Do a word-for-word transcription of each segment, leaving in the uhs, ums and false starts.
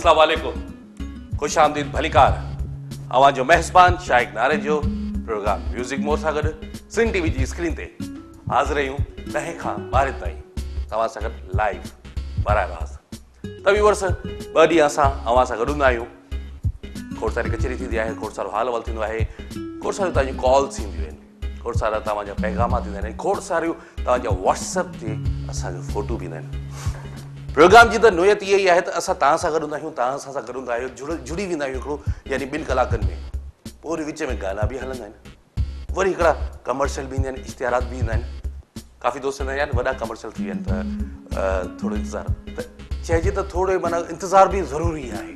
अस्सलाम वालेकुम, खुश आमदीद भलीकार। अवां जो मेहज़बान शाइक नारे जो प्रोग्राम म्यूज़िक मोर सां गॾु सिंध टीवी जी स्क्रीन ते हाज़िर आहियूं ॾहें खां ॿारहें ताईं तव्हां सां गॾु लाइव बराह रास्त। त व्यूअर्स, ॿ ॾींहं असां अवां सां गॾु हूंदा आहियूं। खोड़ सारी कचेरी थींदी आहे, खोड़ सारो हाल अहवाल थींदो आहे, खोड़ सारियूं तव्हांजूं कॉल्स थींदियूं आहिनि, खोड़ सारा तव्हांजा पैगाम थींदा आहिनि, खोड़ सारियूं तव्हांजा व्हाट्सएप ते असांजो फोटो बि ईंदा आहिनि। प्रोग्राम जी त नोयत इहा ई आहे त असां तव्हां सां गॾु हूंदा आहियूं, तव्हां सां गॾु हूंदा आहियूं, जुड़ जुड़ी वेंदा आहियूं हिकिड़ो, यानी ॿिनि कलाकनि में। पोइ वरी विच में गाना बि हलंदा आहिनि, वरी हिकिड़ा कमर्शियल बि ईंदा आहिनि, इश्तिहारात बि ईंदा आहिनि। काफ़ी दोस्त ईंदा आहिनि, वॾा कमर्शियल थी विया आहिनि त थोरो इंतज़ारु, त चइजे त थोरो माना इंतज़ारु बि ज़रूरी आहे।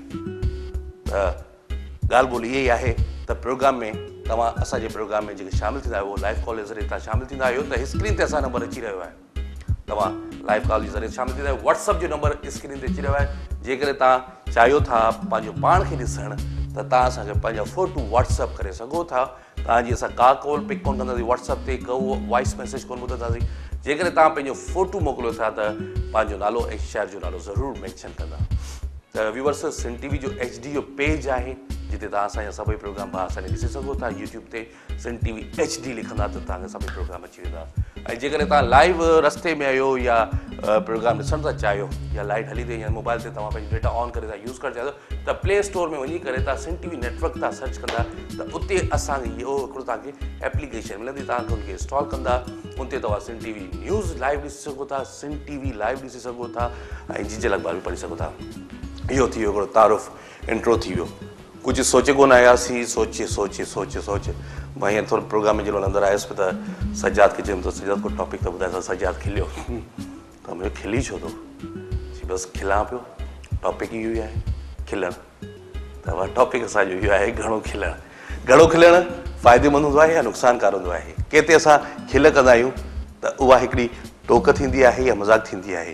त ॻाल्हि ॿोली इहा ई आहे त प्रोग्राम में तव्हां असांजे प्रोग्राम में जेके शामिलु थींदा आहियो, लाइव कॉल जे ज़रिए तव्हां शामिलु थींदा आहियो, त स्क्रीन ते असां नंबर अची रहियो आहे। तव्हां लाइव कॉल जे ज़रिए शामिलु थींदा आहियो, व्हाट्सअप जो नंबर स्क्रीन ते अची रहियो आहे। जेकॾहिं तव्हां चाहियो था पंहिंजो पाण खे ॾिसणु, त तव्हां असांखे पंहिंजा फ़ोटू व्हाट्सअप करे सघो था। तव्हांजी असां का कॉल पिक कोन कंदासीं, व्हाट्सअप ते को वॉइस मैसेज कोन ॿुधंदासीं। जेकॾहिं तव्हां पंहिंजो फ़ोटू मोकिलियो था त पंहिंजो नालो ऐं शहर जो नालो ज़रूरु मैंशन कंदा। त व्यूअर्स, सिंध टीवी जो एच डी जो पेज आहे, जिते तव्हां असांजा सभई प्रोग्राम आसानी ॾिसी सघो था। यूट्यूब ते सिंध टीवी एच डी लिखंदा त तव्हांखे सभई प्रोग्राम अची वेंदा। ऐं जेकॾहिं तव्हां लाइव रस्ते में आहियो या प्रोग्राम ॾिसणु था चाहियो, या लाइट हली अथई या मोबाइल ते तव्हां पंहिंजो डेटा ऑन करे था यूज़ करणु चाहियो, त प्ले स्टोर में वञी करे तव्हां सिंध टीवी नेटवर्क था सर्च कंदा, त उते असांखे इहो हिकिड़ो तव्हांखे एप्लीकेशन मिलंदी, तव्हांखे हुनखे इंस्टॉल कंदा। उते तव्हां सिंध टीवी न्यूज़ लाइव ॾिसी सघो था, सिंध टीवी लाइव ॾिसी सघो था, ऐं झिझल अख़बार बि पढ़ी सघो था। इहो थी वियो हिकिड़ो तारुफ़ इंट्रो थी वियो। कुझु सोचे कोन आयासीं, सोचे सोचे सोचे सोचे मां हींअर थोरो प्रोग्राम में जॾहिं अंदरि आयुसि त सजाद खे चयुमि त सजाद को टॉपिक त ॿुधाए। त सजाद खिलियो, त मुंहिंजो खिली छो थो? जी बसि खिलां पियो, टॉपिक इहो ई आहे, खिलणु। त उहा टॉपिक असांजो इहो आहे, घणो खिलणु। घणो खिलणु फ़ाइदेमंद हूंदो आहे या नुक़सानकार हूंदो आहे? केते असां खिल कंदा आहियूं त उहा हिकिड़ी टोक थींदी आहे या मज़ाक थींदी आहे,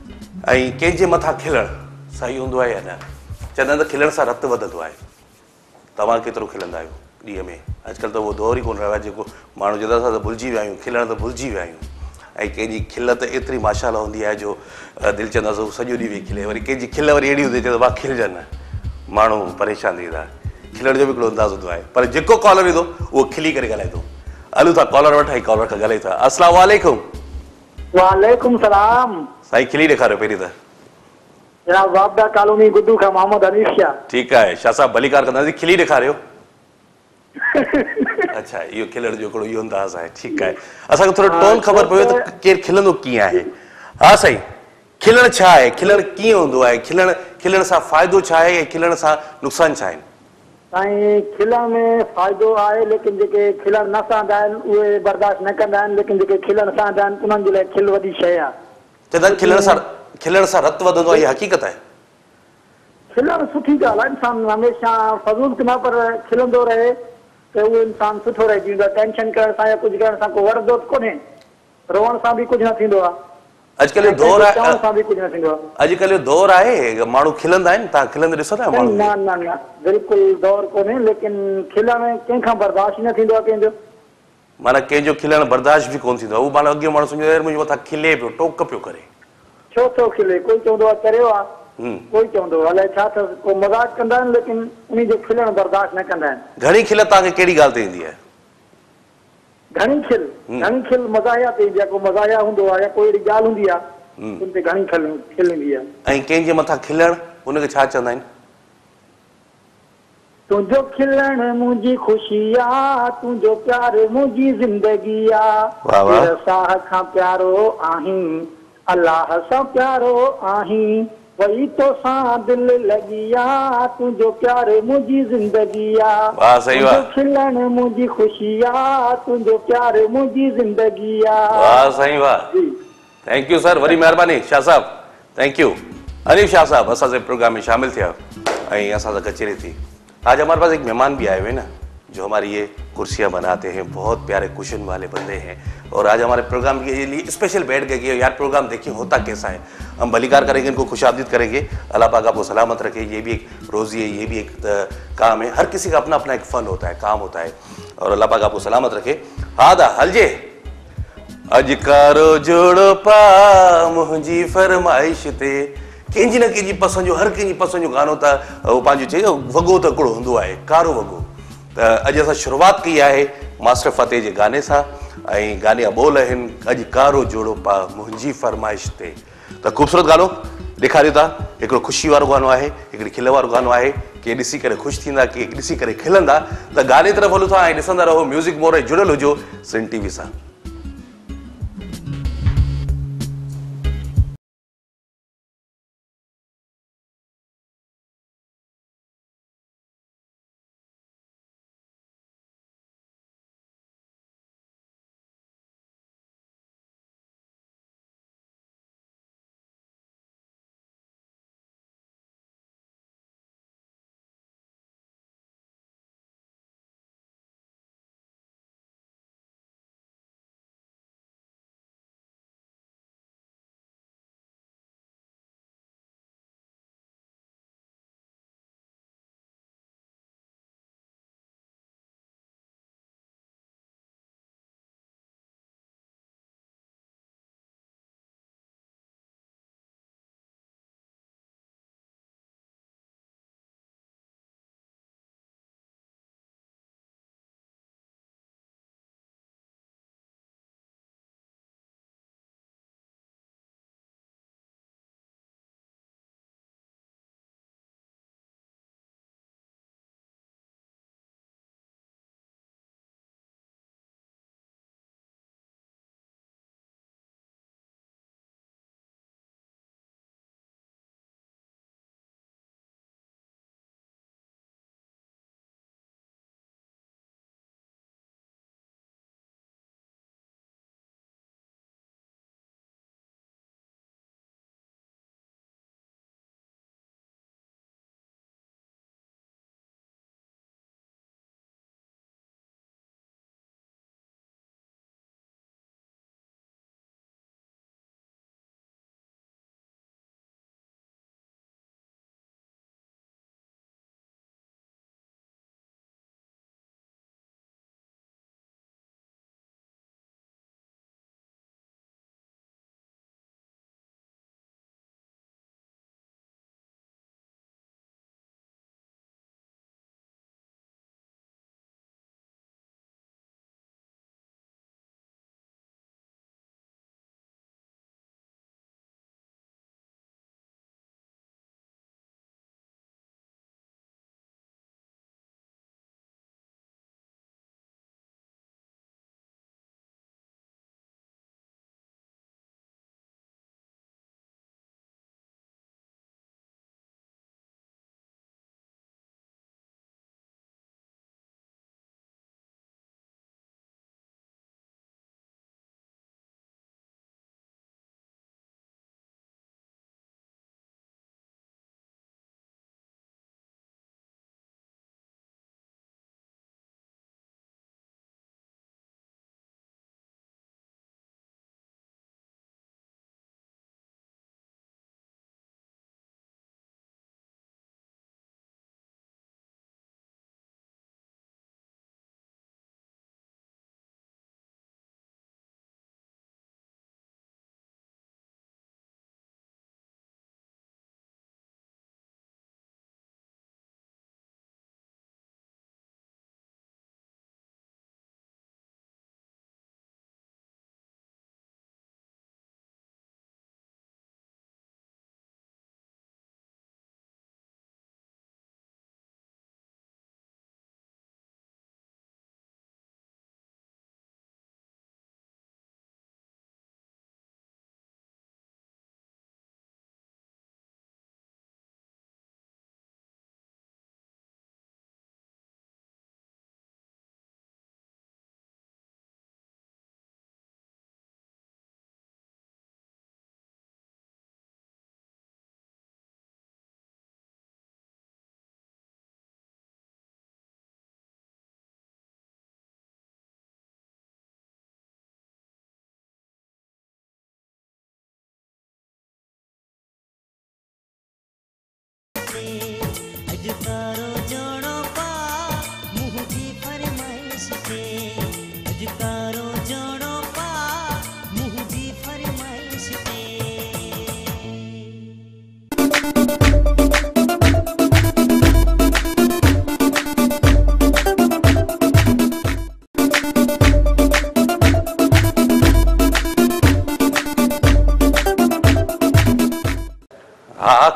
ऐं कंहिंजे मथां खिलणु सही हूंदो आहे या न? चवंदा आहिनि त खिलण सां रतु वधंदो आहे। तव्हां केतिरो खिलंदा आहियो ॾींहं में? अॼुकल्ह त उहो दौर ई कोन रहियो आहे, जेको माण्हू चवंदा असां त भुलिजी विया आहियूं, खिलण त भुलिजी विया आहियूं। ऐं कंहिंजी खिल त एतिरी माशाअल्लाह हूंदी आहे जो दिलि चवंदासीं सॼो ॾींहुं वेही खिले। वरी कंहिंजी खिल वरी अहिड़ी हूंदी, चवंदा भाउ खिलजनि, माण्हू परेशान थी वेंदा। खिलण जो बि हिकिड़ो अंदाज़ हूंदो आहे, पर जेको कॉलर ईंदो उहो खिली करे ॻाल्हाए थो। हलूं था कॉलर वटि, ऐं कॉलर खां ॻाल्हायूं था। अस्सलाम वालेकुम। वालेकुम सलाम। साईं खिली ॾेखारियो पहिरीं त। जनाब वाबदा कॉलोनी गुड्डू खां मोहम्मद हनीफ शाह। ठीकु आहे शाह साहब, भलीकार कंदासीं। खिली ॾेखारियो। अच्छा, इहो खिलण जो हिकिड़ो इहो अंदाज़ आहे। ठीकु आहे, असांखे थोरो टोन ख़बर पवे त केरु खिलंदो कीअं आहे। हा साईं, खिलण छा आहे? खिलण कीअं हूंदो आहे? खिलण खिलण सां फ़ाइदो छा आहे ऐं खिलण सां नुक़सान छा आहिनि? साईं, खिलण में फ़ाइदो आहे, लेकिन जेके खिलण न सहंदा आहिनि उहे बर्दाश्त न कंदा आहिनि, लेकिन जेके खिलण सहंदा आहिनि उन्हनि जे लाइ खिल वॾी शइ आहे। चवंदा आहिनि खिलण सां खिलण सां रतु वधंदो आहे, इहा हक़ीक़त आहे? खिलण सुठी ॻाल्हि आहे, इंसानु हमेशह फज़ूल न पर खिलंदो रहे त उहो इंसानु सुठो रहिजी वेंदो आहे। टेंशन करण सां या कुझु करण सां को वणंदो कोन्हे, रोअण सां बि कुझु न थींदो आहे। अॼुकल्ह जो दौर आहे, चवण सां बि कुझु न थींदो आहे। अॼुकल्ह जो दौर आहे, माण्हू खिलंदा आहिनि, तव्हां खिलंदे ॾिसो था माण्हू? न न न, बिल्कुलु दौर कोन्हे, लेकिन खिलण कंहिंखां बर्दाश्त न थींदो आहे कंहिंजो। माना कंहिंजो खिलण बर्दाश्त बि कोन थींदो आहे। उहो माना अॻे माण्हू सम्झो यार मुंहिंजे मथां खिले पियो, टोक पियो करे। छो थो खिले? कोई चवंदो आहे चरियो आहे, कोई चवंदो अलाए छा अथसि, को मज़ाक कंदा आहिनि, लेकिन उन जो खिलण बर्दाश्त न कंदा आहिनि। घणी खिल तव्हांखे कहिड़ी ॻाल्हि ते ईंदी आहे? घणी खिल घणी खिल मज़ाहिया ते ईंदी आहे, को मज़ाहिया हूंदो आहे या कोई अहिड़ी ॻाल्हि हूंदी आहे उन ते घणी खिल खिल ईंदी आहे। ऐं कंहिंजे मथां खिलण, हुनखे छा चवंदा आहिनि? तुंहिंजो खिलण मुंहिंजी ख़ुशी आहे, तुंहिंजो प्यार मुंहिंजी ज़िंदगी आहे, साह खां प्यारो आहीं, अलाह सां प्यारो आहीं, वही तो सां दिलि लॻी आहे, तुंहिंजो प्यार मुंहिंजी ज़िंदगी आहे, तुंहिंजो खिलण मुंहिंजी ख़ुशी आहे, तुंहिंजो प्यार मुंहिंजी ज़िंदगी आहे। वाह साईं वाह, थैंक यू सर, वरी महिरबानी शाह साहब, थैंक यू। हनीफ शाह साहब असांजे प्रोग्राम में शामिल थिया ऐं असां सां कचेरी थी। आज हमारे पास एक मेहमान भी आए हुए ना, जो हमारी ये कुर्सियाँ बनाते हैं, बहुत प्यारे कुशन वाले बंदे हैं, और आज हमारे प्रोग्राम के लिए स्पेशल बैठ गए कि यार प्रोग्राम देखिए होता कैसा है। हम भलीकार करेंगे, इनको खुशामदीद करेंगे, अल्लाह पाक आपको सलामत रखे। ये भी एक रोज़ी है, ये भी एक काम है, हर किसी का अपना अपना एक फ़न होता है, काम होता है, और अल्लाह पाक आपको सलामत रखे। हादा हलजे अजकारो जोड़ो पा मुंहिंजी फरमाइश ते, कंहिंजी न कंहिंजी पसंदि जो हर कंहिंजी पसंदि जो गानो त उहो पंहिंजो चइजो वॻो त हिकिड़ो हूंदो आहे कारो वॻो। त अॼु असां शुरूआति कई आहे मास्टर फ़तेह जे गाने सां ऐं गाने जा ॿोल आहिनि अॼु कारो जोड़ो पा मुंहिंजी फरमाइश ते। त ख़ूबसूरत गानो ॾेखारियो था, हिकिड़ो ख़ुशी वारो गानो आहे, हिकिड़ी खिल वारो गानो आहे। के ॾिसी करे ख़ुशि थींदा, के ॾिसी करे खिलंदा। त गाने तरफ़ हलूं था ऐं ॾिसंदा रहो म्यूज़िक मोर ऐं जुड़ियल हुजो सिंध टीवी सां।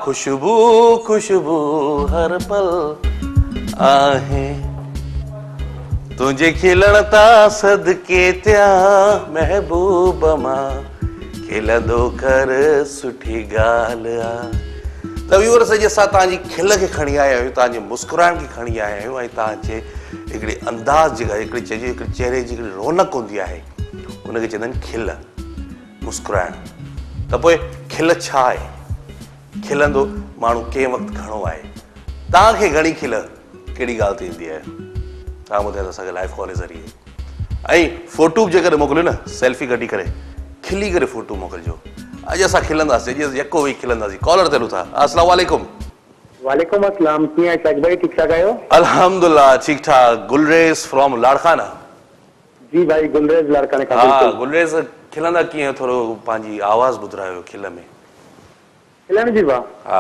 खुशबू खुशबू हर पल आहे तुझे खिलण ता सदके त्या महबूब मां खिलंदो कर सुठी ॻाल्हि आहे। त व्यूअर्स अॼु असां तव्हांजी खिल खे खणी आया आहियूं, तव्हांजे मुस्कुराइण खे खणी आया आहियूं ऐं तव्हांजे हिकिड़ी अंदाज़ जेका हिकिड़ी चइजे हिकिड़ी चेहरे जी हिकिड़ी रौनक हूंदी आहे उनखे चवंदा आहिनि खिल, मुस्कुराइणु। त पोइ खिल छा आहे? खिलंदो माण्हू कंहिं वक़्तु घणो आहे? तव्हांखे घणी खिल कहिड़ी ॻाल्हि ते ईंदी आहे? तव्हां ॿुधायो असांखे लाइव कॉल जे ज़रिए। ऐं फोटू बि जेकॾहिं मोकिलियो न सेल्फी कढी करे खिली करे फोटू मोकिलिजो। अॼु असां खिलंदासीं, अॼु यको वेही खिलंदासीं। कॉलर ते था। अस्सलाम वालेकुम। वालेकुम अस्सलाम। कीअं आहियो साहिब भाई? ठीक ठाक आहियो? अल्हम्दुलिल्लाह ठीक ठाक। गुलरेज फ्रॉम लाड़काना। जी भाई गुलरेज लाड़काना का। हाँ गुलरेज खिलंदा कीअं थोरो पंहिंजी आवाज़ ॿुधायो खिल में। खिलण जी वाह। हा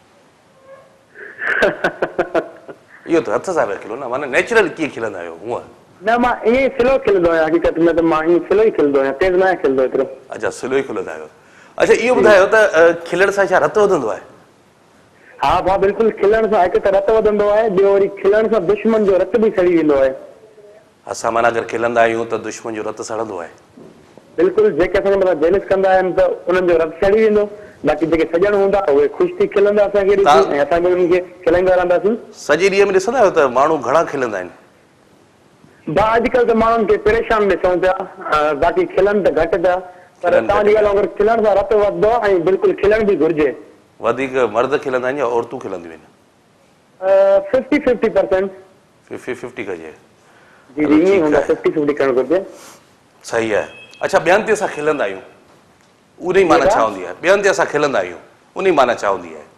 इहो त हथ सां पिया खिलो न, माना नेचुरल कीअं खिलंदा आहियो हूअं? न मां ईअं ई स्लो खिलंदो आहियां, हक़ीक़त में त मां ईअं स्लो ई खिलंदो आहियां, तेज़ न खिलंदो एतिरो। अच्छा स्लो ई खिलंदा आहियो। अच्छा इहो ॿुधायो त खिलण सां छा रत वधंदो आहे? हा भाउ बिल्कुलु, खिलण सां हिकु त रत वधंदो आहे, ॿियो वरी खिलण सां दुश्मन जो रत बि सड़ी वेंदो आहे। असां माना अगरि खिलंदा आहियूं त दुश्मन जो रत सड़ंदो आहे? बिल्कुलु, जेके असांखे मतिलबु जेलिस कंदा आहिनि त उन्हनि जो रत सड़ी वेंदो, बाक़ी जेके सॼण हूंदा उहे ख़ुशि थी खिलंदा असांखे ॾिसी ऐं असां बि उन्हनि खे खिलाईंदा रहंदासीं। सॼे ॾींहं में ॾिसंदा आहियो त माण्हू घणा खिलंदा आहिनि? भाउ अॼुकल्ह त माण्हुनि खे परेशान ॾिसूं पिया, बाक़ी खिलनि त घटि पिया, पर तव्हांजी ॻाल्हि अगरि खिलण सां रत वधंदो आहे ऐं बिल्कुलु खिलण बि घुरिजे। वधीक मर्द खिलंदा आहिनि या औरतूं खिलंदियूं आहिनि? Fifty fifty percent fifty fifty कजे। जी जी ईअं हूंदा, फिफ्टी फिफ्टी करणु घुरिजे। सही आहे। अच्छा ॿियनि ते असां खिलंदा आहियूं उन जी माना छा हूंदी आहे? ॿियनि ते असां खिलंदा आहियूं उन जी माना छा हूंदी आहे?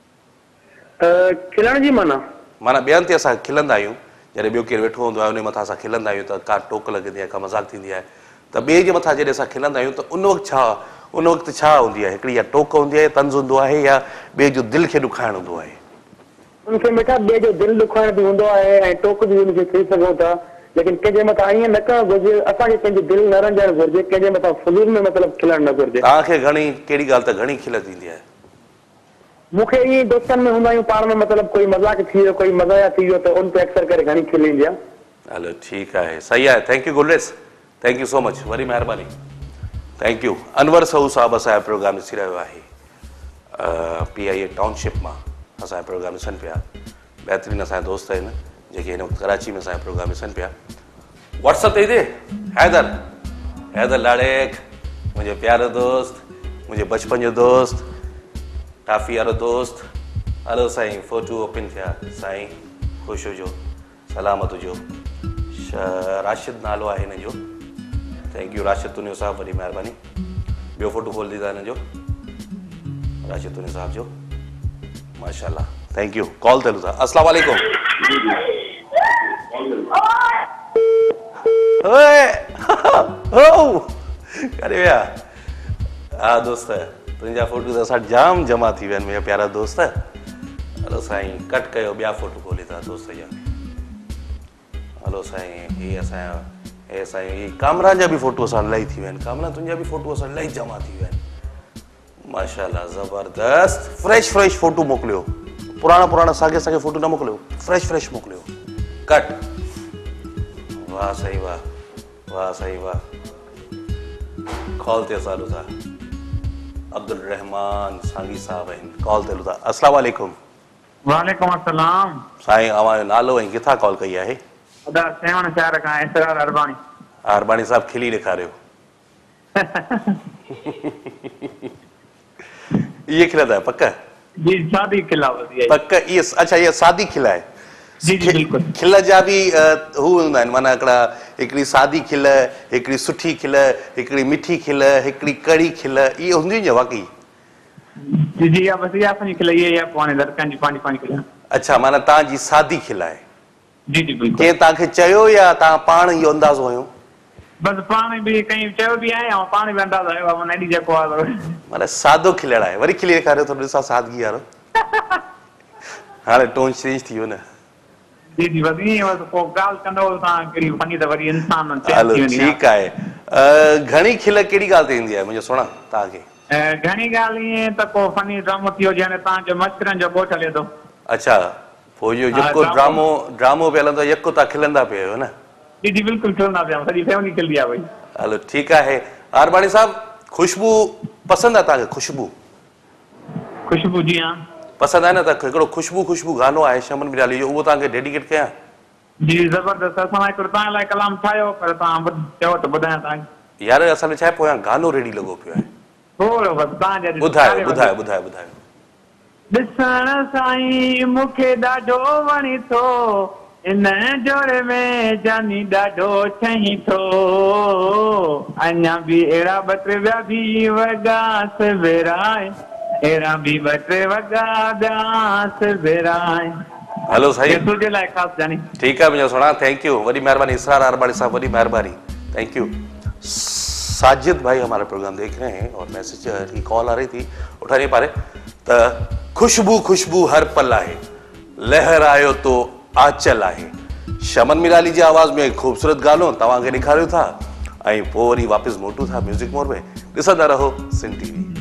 खिलण जी माना माना ॿियनि ते असां खिलंदा आहियूं, जॾहिं ॿियो केरु वेठो हूंदो आहे उन मथां असां खिलंदा आहियूं त का टोक लॻंदी आहे, का मज़ाक थींदी आहे, त ॿिए जे मथां जॾहिं असां खिलंदा आहियूं त उन वक़्तु छा उन वक़्तु छा हूंदी आहे? हिकिड़ी या टोक हूंदी आहे, तंज़ हूंदो आहे, या ॿिए जो दिलि खे ॾुखाइणु हूंदो आहे? उनखे बेटा ॿिए जो दिलि ॾुखाइण बि हूंदो आहे ऐं टोक बि उनखे थी सघूं था, लेकिन कंहिंजे मथां ईअं न करणु घुरिजे, असांखे पंहिंजी दिलि न रंजणु घुरिजे, कंहिंजे मथां फज़ूल में मतिलबु खिलणु न घुरिजे। तव्हांखे घणी कहिड़ी ॻाल्हि त घणी खिल थींदी आहे? मूंखे ईअं दोस्तनि में हूंदा आहियूं पाण में, मतिलबु कोई मज़ाक थी वियो, कोई मज़ाया थी वियो त उन ते अक्सर करे घणी खिल ईंदी आहे। हलो ठीकु आहे, सही आहे। Thank you Gulrez, thank you so much, वरी महिरबानी, थैंक यू। अनवर सऊ साहिबु असांजो प्रोग्राम ॾिसी रहियो आहे पी आई ए टाउनशिप मां, असांजो प्रोग्राम ॾिसनि पिया। बहितरीनु असांजा दोस्त आहिनि जेके हिन वक़्तु कराची में असांजो प्रोग्राम ॾिसनि पिया। व्हाट्सअप ते ईंदे हैदर हैदर लाड़ेक, मुंहिंजो प्यारो दोस्त, मुंहिंजे बचपन जो दोस्त, टाफी वारो दोस्त। हलो साईं, फोटू ओपन थिया साईं, ख़ुशि हुजो, सलामत हुजो। राशिद नालो आहे हिन जो। थैंक यू राशिद तुनियो साहब, वॾी महिरबानी। ॿियो फोटू खोल ॾींदा हिन जो, राशिद तुनियो साहब जो, माशाल्लाह, थैंक यू। कॉल ते था। अस्सलाम वालेकुम। अरे विया। हा दोस्त, तुंहिंजा फोटू त असां जाम जमा थी विया आहिनि मुंहिंजा प्यारा दोस्त। हलो साईं, कट कयो, ॿिया फोटू खोली था दोस्त जा। हलो साईं, हीअ असांजा हे साईं, हीअ कामरान जा बि फोटू असां इलाही थी विया आहिनि। कामरान तुंहिंजा बि फोटू असां इलाही जमा थी विया आहिनि, माशाल्लाह, ज़बरदस्त। फ्रेश फ्रेश फोटू मोकिलियो, पुराणा पुराणा साॻे साॻे फोटू न मोकिलियो, फ्रेश फ्रेश मोकिलियो। कट। वाह साईं वाह, वाह साईं वाह। कॉल ते असां हलूं था। अब्दुल रहमान सांगी साहब आहिनि, कॉल ते हलूं था। अस्सलाम वालेकुम। वालेकुम अस्सलाम साईं, अव्हांजो नालो ऐं किथां कॉल कई आहे? सेवन शहर खां इसरार अरबाणी। अरबाणी साहब खिली ॾेखारियो। इहे खिलंदा आहियो पक? जी सादी खिला पक इहे। अच्छा इहा सादी खिल आहे? जी जी बिल्कुलु। खिल जा बि हू हूंदा आहिनि, माना हिकिड़ा हिकिड़ी सादी खिल, हिकिड़ी सुठी खिल, हिकिड़ी मिठी खिल, हिकिड़ी कड़ी खिल, इहे हूंदियूं आहिनि वाक़ई? जी जी इहा बसि इहा असांजी खिल, इहा इहा पाण लड़कनि जी पंहिंजी पंहिंजी खिल। अच्छा, माना तव्हांजी सादी खिल आहे? जी जी बिल्कुलु। कंहिं तव्हांखे चयो या तव्हां पाण इहो अंदाज़ो हुयो? बसि पाण बि कई चयो बि आहे ऐं पाण बि अंदाज़ो आयो आहे, माना एॾी जेको आहे माना सादो खिलण आहे। वरी खिली ॾेखारियो थोरो ॾिसां सादगी वारो। हाणे टोन चेंज थी वियो न। जी जी बसि ईअं बसि पोइ ॻाल्हि कंदो तव्हां कहिड़ी वञी त वरी इंसान। हलो ठीकु आहे। घणी खिल कहिड़ी ॻाल्हि ते ईंदी आहे मुंहिंजो सुणा तव्हांखे? घणी ॻाल्हि ईअं त को फनी ड्रामो थी हुजे हाणे तव्हांजो मच्छरनि जो ॻोठ हले थो। अच्छा पोइ इहो हा, जेको ड्रामो। ड्रामो ड्रामो पिया हलंदो आहे यको तव्हां खिलंदा पिया आहियो न। जी जी बिल्कुलु खिलंदा पिया सॼी फैमिली खिलंदी आहे भई। हलो ठीकु आहे आरबाणी साहब ख़ुशबू पसंदि आहे तव्हांखे ख़ुशबू खुशबू जी हाँ पसंदि आहे न त हिकिड़ो ख़ुशबू ख़ुशबू गानो आहे शमन मिराली जो उहो तव्हांखे डेडिकेट कयां। जी ज़बरदस्त असां हिकिड़ो तव्हां लाइ कलाम ठाहियो पर तव्हां ॿुध- चयो त ॿुधायां तव्हांखे। यार असांजो छा आहे पोयां गानो रेडी लॻो पियो आहे। थोरो बसि तव्हांजे ॿुधायो नाले ॿुधायो वधीक। ॿुधायो ॿुधायो। ॾिसण साईं मूंखे ॾाढो वणी थो इन जोड़े में जानी ॾाढो छही थो अञा बि अहिड़ा ॿ टे ॿिया बि वॻा विराए अहिड़ा बि ॿ टे वॻा ॿिया विराए। हलो साईं तुंहिंजे लाइ ख़ासि जानी। ठीक है मुझे सुना थैंक यू बड़ी मेहरबानी इसरार आरबाड़ी साहब बड़ी मेहरबानी थैंक यू। साजिद भाई हमारा प्रोग्राम देख रहे हैं और मैसेज की कॉल आ रही थी उठा नहीं पा रहे तो खुशबू खुशबू हर पल आहे लहर आयो तो आंचल आहे शमन मिराली जी आवाज़ में खूबसूरत गानो तव्हांखे ॾेखारियो था ऐं पोइ वरी वापसि मोटूं था म्यूज़िक मोर में ॾिसंदा रहो Sindh TV.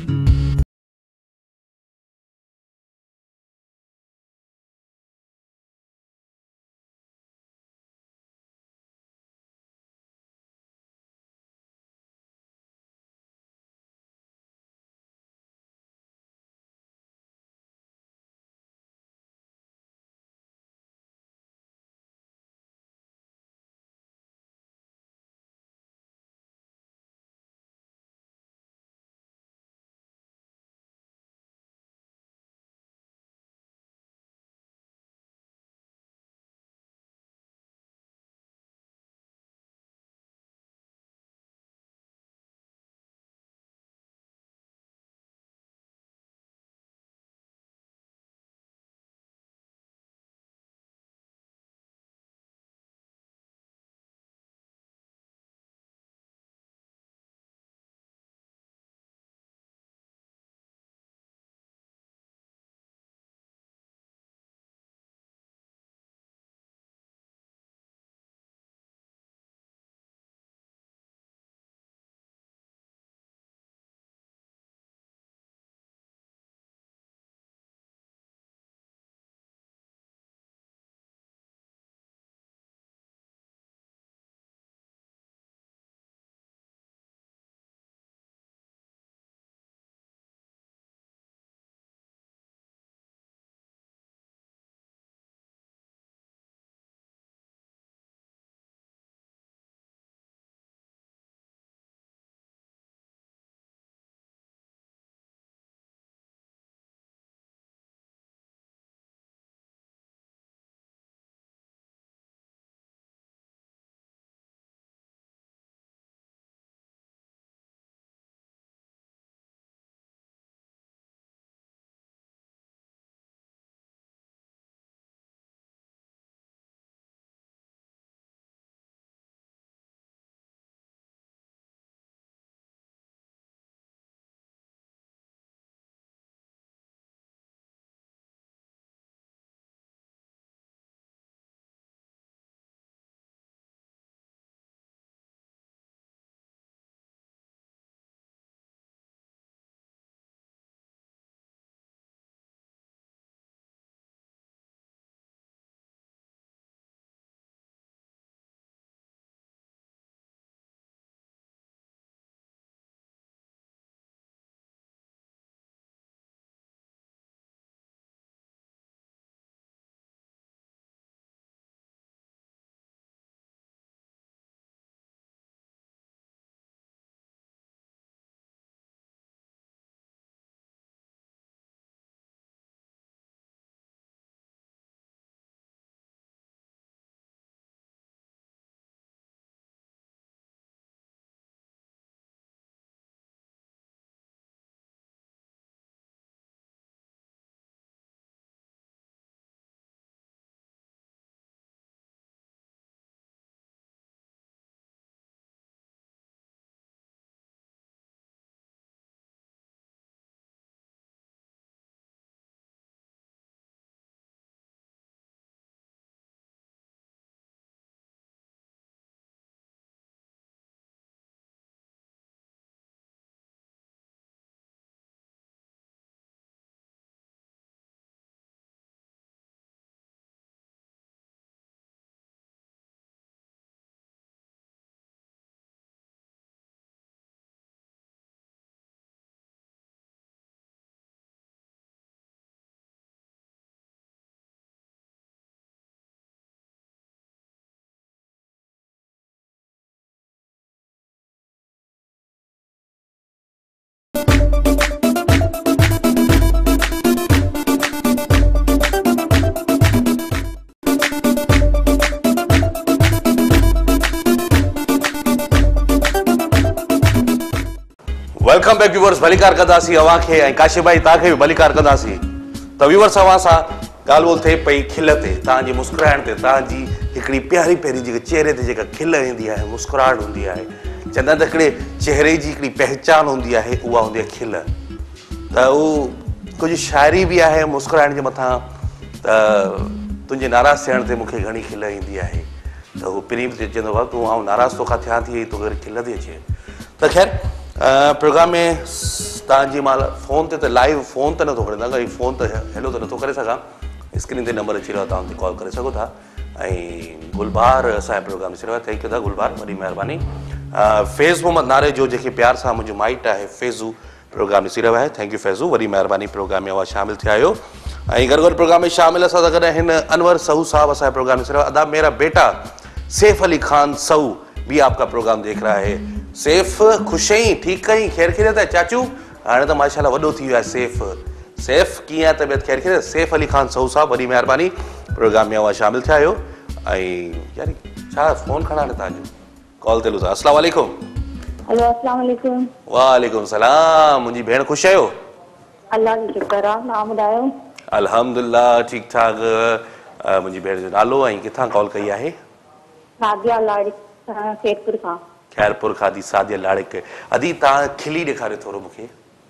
Welcome back viewers, भलीकार कंदासीं अवां खे ऐं काशिफ भाई तव्हांखे बि भलीकार कंदासीं। त व्यूअर्स अवां सां ॻाल्हि ॿोल थिए पई खिल ते, तव्हांजी मुस्कुराइण ते, तव्हांजी हिकिड़ी प्यारी प्यारी जेका चेहरे ते जेका खिल ईंदी आहे, मुस्कुराहट हूंदी आहे, चवंदा आहिनि त हिकिड़े चेहरे जी हिकिड़ी पहचान हूंदी आहे, उहा हूंदी आहे खिल। त उहो कुझु शाइरी बि आहे मुस्कुराइण जे मथां, त तुंहिंजे नाराज़ थियण ते मूंखे घणी खिल ईंदी आहे, त उहो प्रेम ते चवंदो आहे तूं आउं नाराज़ तोखां थियां थी तोखे खिल थी अचे। त ख़ैर प्रोग्राम में तव्हांजी मां फ़ोन ते त लाइव फ़ोन त नथो करे सघां, फ़ोन त हेलो त नथो करे सघां, स्क्रीन ते नंबर अची रहियो आहे, तव्हां हुते कॉल करे सघो था। ऐं गुलबार असांजो प्रोग्राम ॾिसी रहियो आहे, थैंक यू था गुलबार, वॾी महिरबानी। फैज़ मोहम्मद नारे जो जेके प्यार सां मुंहिंजो माइट आहे फैज़ू प्रोग्राम ॾिसी रहियो आहे, थैंक यू फैज़ू, वॾी महिरबानी प्रोग्राम में उहा शामिल थिया आहियो। ऐं गॾु गॾु प्रोग्राम में शामिल असां सां गॾु हिन अनवर सहू साहब असांजो प्रोग्राम ॾिसी रहियो आहे। अदा मेरा बेटा सैफ अली खान सहू भी आपका प्रोग्राम देख रहा है। सैफ खुश आई, ठीक कहीं, खैर खैरियत है चाचू? हाणे त माशाल्लाह वॾो थी वियो आहे सैफ। सैफ कीअं आहे तबियत, खैर खैरियत? सैफ अली खान सहू साहब वॾी महिरबानी प्रोग्राम में उहा शामिल थिया आहियो। ऐं यार छा फ़ोन खणा हाणे तव्हांजो, कॉल ते लुज़ा। अस्सलाम वालेकुम। हेलो अस्सलाम वालेकुम। वालेकुम सलाम। मुंहिंजी भेण ख़ुशि आहियो? अल्लाह जो शुक्र आहे, नाम ॿुधायो? अल्हम्दुलिल्लाह ठीक ठाक। मुंहिंजी भेण जो नालो ऐं किथां कॉल कई आहे? सादिया लाड़िक, खैरपुर खां। खैरपुर खां दी सादिया लाड़िक। अदी तव्हां खिली ॾेखारियो थोरो मूंखे।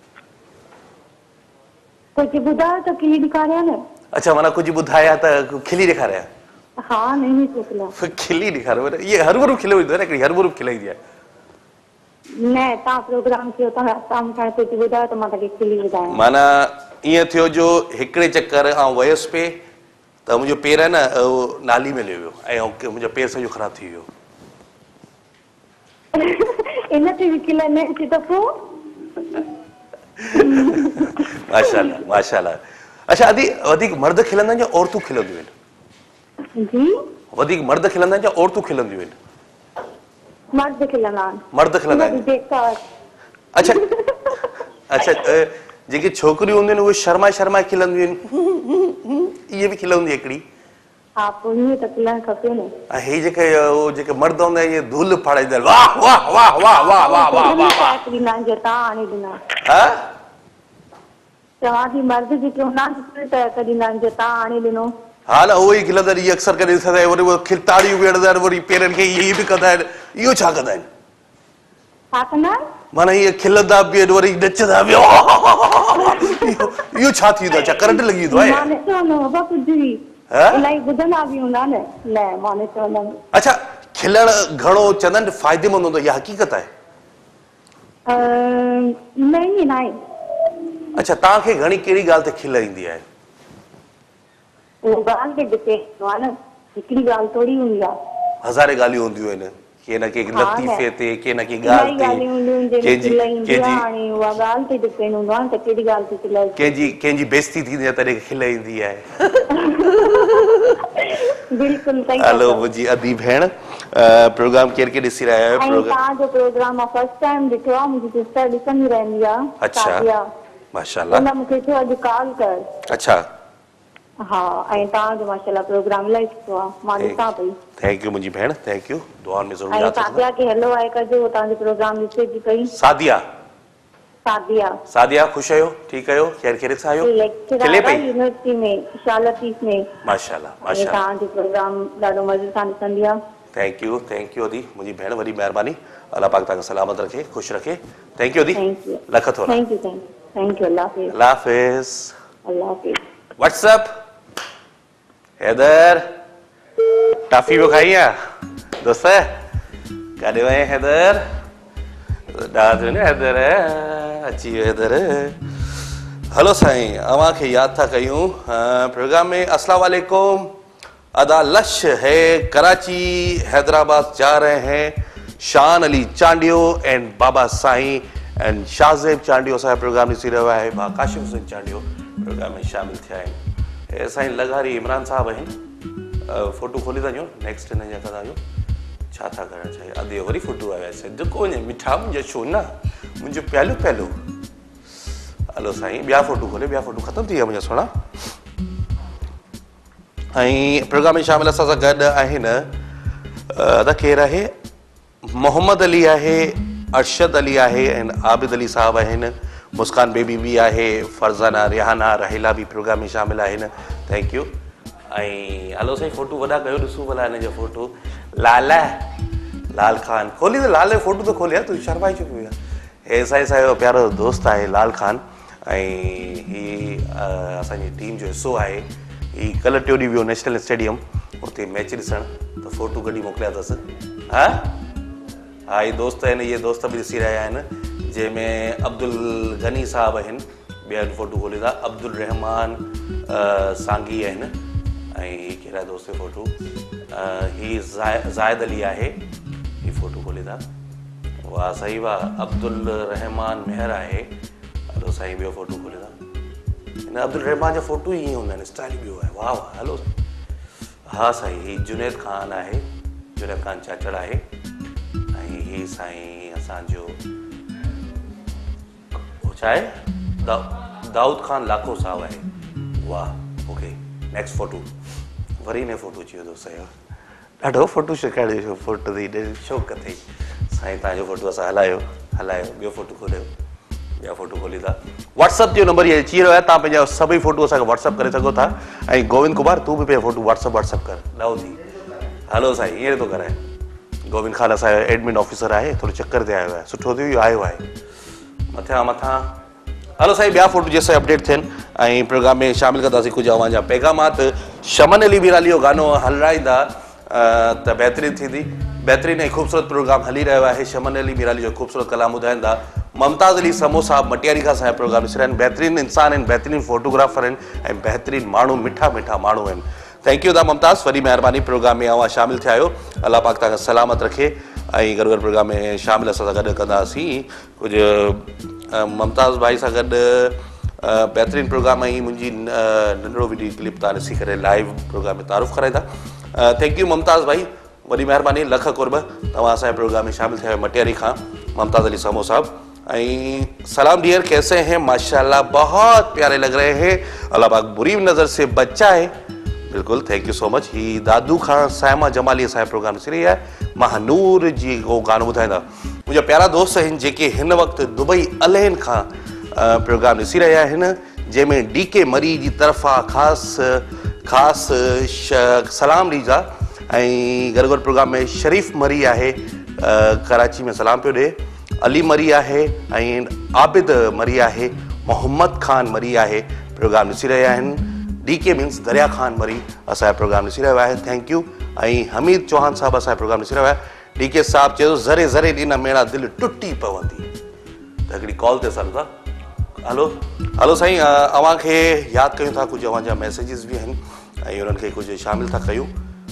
कुझु ॿुधायो त खिली ॾेखारिया न। अच्छा, माना कुझु ॿुधाया त खिली ॾेखारिया? हाँ, नहीं सोचला। खिली ॾेखारियो, ये हर बार खिल ईंदो आहे न, हिकिड़ी हर बार खिलाईंदी आहे। न, तव्हां प्रोग्राम कयो था, तव्हां मूंखे कुझु ॿुधायो त मां तव्हांखे खिली ॿुधायां। माना ईअं थियो जो हिकिड़े चक्कर आउं वयसि पे त मुंहिंजो पेर आहे न उहो नाली में लही वियो ऐं मुंहिंजो पेर सॼो ख़राबु थी वियो। इन ते बि खिल न अचे त पोइ? माशाल्लाह माशाल्लाह। अच्छा अदी वधीक मर्द खिलंदा आहिनि या औरतूं खिलंदियूं आहिनि? जी वधीक मर्द खिलंदा आहिनि या औरतूं खिलंदियूं आहिनि? मर्द खिलंदा आहिनि। मर्द खिलंदा आहिनि। अच्छा अच्छा, जेके छोकिरियूं हूंदियूं आहिनि उहे शर्माए शर्माए खिलंदियूं आहिनि, इहे बि खिल हूंदी आहे हिकिड़ी। हा, पोइ ईअं त खिलणु खपे न। ऐं हे जेके उहो जेके मर्द हूंदा आहिनि इहे धूल फाड़ींदा आहिनि, वाह वाह वाह वाह वाह वाह वाह वाह। चवां थी मर्द जेके हूंदा आहिनि त कॾहिं न तव्हां आणे ॾिनो। हा न, उहो ई खिलंदा आहिनि, इहे अक्सर करे ॾिसंदा आहियूं, वरी उहे ताड़ियूं बि हणंदा आहिनि, वरी पेरनि खे इहे बि कंदा आहिनि। इहो छा कंदा आहिनि? छा कंदा आहिनि? माना इहे खिलंदा बि आहिनि, वरी नचंदा बि। इहो छा थींदो आहे? छा करंट लॻी वेंदो आहे? अच्छा, खिलण घणो चवंदा आहिनि फ़ाइदेमंद हूंदो, इहा हक़ीक़त आहे? अच्छा, तव्हांखे घणी कहिड़ी ॻाल्हि ते खिल ईंदी आहे? हज़ारे ॻाल्हियूं हूंदियूं आहिनि, के न के लतीफ़े ते, के न के ॻाल्हि ते, कंहिंजी कंहिंजी बेइज़ती थींदी आहे तॾहिं खिल ईंदी आहे। हलो मुंहिंजी अदी भेण, प्रोग्राम केरु केरु ॾिसी रहिया आहियो? तव्हांजो प्रोग्राम फर्स्ट टाइम ॾिठो आहे, मुंहिंजी सिस्टर ॾिसंदी रहंदी आहे। अच्छा माशाल्लाह। हुन मूंखे चयो अॼु कॉल कर। अच्छा हाँ, ऐं तव्हांजो माशाल्लाह प्रोग्राम इलाही सुठो आहे, मां ॾिसां पई। थैंक यू मुंहिंजी भेण, थैंक यू, दुआ में ज़रूरु यादि रखना। सादिया खे हेलो आहे कजो, तव्हांजो प्रोग्राम ॾिसे थी पई। सादिया सादिया सादिया ख़ुशि आहियो? ठीकु आहियो? खैर खैरियत सां आहियो? खिले पई यूनिवर्सिटी में शालतीस में। माशाल्लाह माशाल्लाह, तव्हांजो प्रोग्राम ॾाढो मज़े सां ॾिसंदी आहे। थैंक यू थैंक यू अदी, मुंहिंजी भेण, वॾी महिरबानी, अल्लाह पाक तव्हांखे सलामत रखे, ख़ुशि रखे। थैंक यू अदी, लख थोरा। थैंक यू थैंक यू, अल्लाह हाफ़िज़। अल्लाह हाफ़िज़। अल्लाह हाफ़िज़। व्हाट्सएप हैदर टाफी वो खाई है दोस्त है काले में हैदर दाद ने हैदर है अच्छी हैदर है। हेलो साईं, अवां खे याद था कयूं प्रोग्राम में। अस्सलाम वालेकुम। अदा लश है कराची हैदराबाद जा रहे हैं शान Ali Chandio and Baba Sain and Shahzeb Chandio sahib program ॾिसी रहियो आहे। भाउ काशिफ सिंह चांडियो प्रोग्राम में शामिल थिया आहिनि। साईं लॻारी इमरान साहब आहिनि, फोटो खोली था ॾियो नेक्स्ट हिन जा कंदा आहियूं। छा था करणु चाहियो? अधु वरी फोटो आया जेको वञे मिठा मुंहिंजा छो न मुंहिंजो प्यालो प्यालो। हलो साईं, ॿिया फोटो खोले, ॿिया फोटो ख़तमु थी विया मुंहिंजा सोना। ऐं प्रोग्राम में शामिल असां सां गॾु आहिनि, अदा केरु आहे? मोहम्मद अली आहे अरशद अली आहे ऐं आबिद अली साहब आहिनि, मुस्कान बेबी भी आहे, फरज़ाना रिहाना रहेला भी प्रोग्राम में शामिल आहिनि, थैंक यू। ऐं हलो साईं फोटो वॾा कयो, ॾिसूं भला हिन जो फोटो। लाल लाल खान खोली त लाल जो फोटो त खोलिया, तूं शर्माई छो पियो? हे साईं असांजो प्यारो दोस्त आहे लाल खान, ऐं ही असांजी टीम जो हिसो आहे। ही कल्ह टियों ॾींहुं वियो नेशनल स्टेडियम उते मैच ॾिसण, त फोटो कढी मोकिलिया अथसि। हा हा ही दोस्त आहिनि, इहे दोस्त बि ॾिसी रहिया आहिनि, जंहिंमें अब्दुल गनी साहब आहिनि, ॿिया फोटो खोली था, अब्दुल रहमान सांगी आहिनि, ऐं ही कहिड़ा दोस्त फोटो, ही ज़ाहिद अली आहे, ही फोटो खोली था, वाह सही वाह, अब्दुल रहमान मेहर आहे। हलो साईं ॿियो फोटो खोली था, हिन अब्दुल रहमान जा फोटो ई ईअं हूंदा आहिनि, स्टाइल ॿियो आहे, वाह वाह। हलो हा साईं ही जुनैद खान आहे, जुनैद खान चाचड़ आहे, ऐं ही साईं असांजो छा आहे दाऊद खान लाखो साहब आहे, वाह ओके। नेक्स्ट फोटो वरी ने फोटो अची वियो साईं, ॾाढो फोटो शिकायत फोटो अथई, शौक़ु अथई साईं तव्हांजो फोटो असां हलायो हलायो। ॿियो फोटो खोलियो, ॿिया फोटो खोली था। व्हाट्सअप जो नंबर इहो अची रहियो आहे, तव्हां पंहिंजा सभई फोटो असांखे व्हाट्सअप करे सघो था। ऐं गोविंद कुमार तूं बि पंहिंजा फोटो व्हाट्सअप व्हाट्सअप कर, ॾाढो थी। हलो साईं ईअं थो कराए, गोविंद खान असांजो एडमिन ऑफिसर आहे, थोरो चक्कर ते आयो आहे, सुठो थियो इहो आयो आहे मथां मथां। हलो साईं ॿिया फोटो जैसे अपडेट थियनि ऐं प्रोग्राम में शामिल कंदासीं कुझु अवां जा पैगामात। शमन अली बिराली जो गानो हलाईंदा त बहितरीनु थींदी। बहितरीनु ऐं ख़ूबसूरत प्रोग्राम हली रहियो आहे, शमन अली बिराली जो ख़ूबसूरत कलाम ॿुधाईंदा। मुमताज़ अली समो साहब मटियारी खां असांजा प्रोग्राम ॾिसी रहिया आहिनि, बहितरीनु इंसान आहिनि, बहितरीनु फोटोग्राफर आहिनि ऐं बहितरीनु माण्हू, मिठा मिठा माण्हू आहिनि। थैंक यू था मुमताज़, वॾी महिरबानी प्रोग्राम में अवां शामिल थिया आहियो, अलाह पाक तव्हांखे सलामत रखे। ऐं गॾु गॾु प्रोग्राम में शामिल असां सां गॾु कंदासीं कुझु मुमताज़ भाई सां गॾु बहितरीनु प्रोग्राम ऐं मुंहिंजी नंढिड़ो वीडियो क्लिप तव्हां ॾिसी करे लाइव प्रोग्राम में तारुफ़ कराईंदा। थैंक यू मुमताज़ भाई, वॾी महिरबानी, लख कुर्ब, तव्हां असांजे प्रोग्राम में शामिल थिया आहियो मटियारी खां, मुमताज़ अली समो साहब। ऐं सलाम डियर, कैसे हैं? माशाल्लाह बहुत प्यारे लग रहे हैं, अल्लाह पाक बुरी नज़र से बचाए। बिल्कुल, थैंक यू सो मच। ही दादू खां सायमा जमाली असांजो प्रोग्राम ॾिसी रही आहे, महानूर जी को गानो ॿुधाईंदा। मुंहिंजा प्यारा दोस्त आहिनि जेके हिन वक़्तु दुबई अलैन खां प्रोग्राम ॾिसी रहिया आहिनि, जंहिंमें डी के मरी जी तरफ़ां ख़ासि ख़ासि सलाम ॾीजा। ऐं गॾु गॾु प्रोग्राम में शरीफ़ मरी आहे, कराची में सलाम पियो ॾिए, अली मरी आहे ऐं आबिद मरी आहे, मोहम्मद खान मरी आहे, प्रोग्राम ॾिसी रहिया आहिनि। डी के मीन्स दरिया खान मरी असांजो प्रोग्राम ॾिसी रहियो आहे, थैंक यू। ऐं हमीद चौहान साहब असांजो प्रोग्राम ॾिसी रहियो आहे। डी के साहब चयो ज़रे ज़रे ॾिन मेरा दिलि टुटी पवंदी, त हिकिड़ी कॉल ते सर था। हलो हलो साईं, अव्हां खे यादि कयूं था, कुझु अव्हां जा मैसेजिस बि आहिनि ऐं उन्हनि खे कुझु शामिल था कयूं।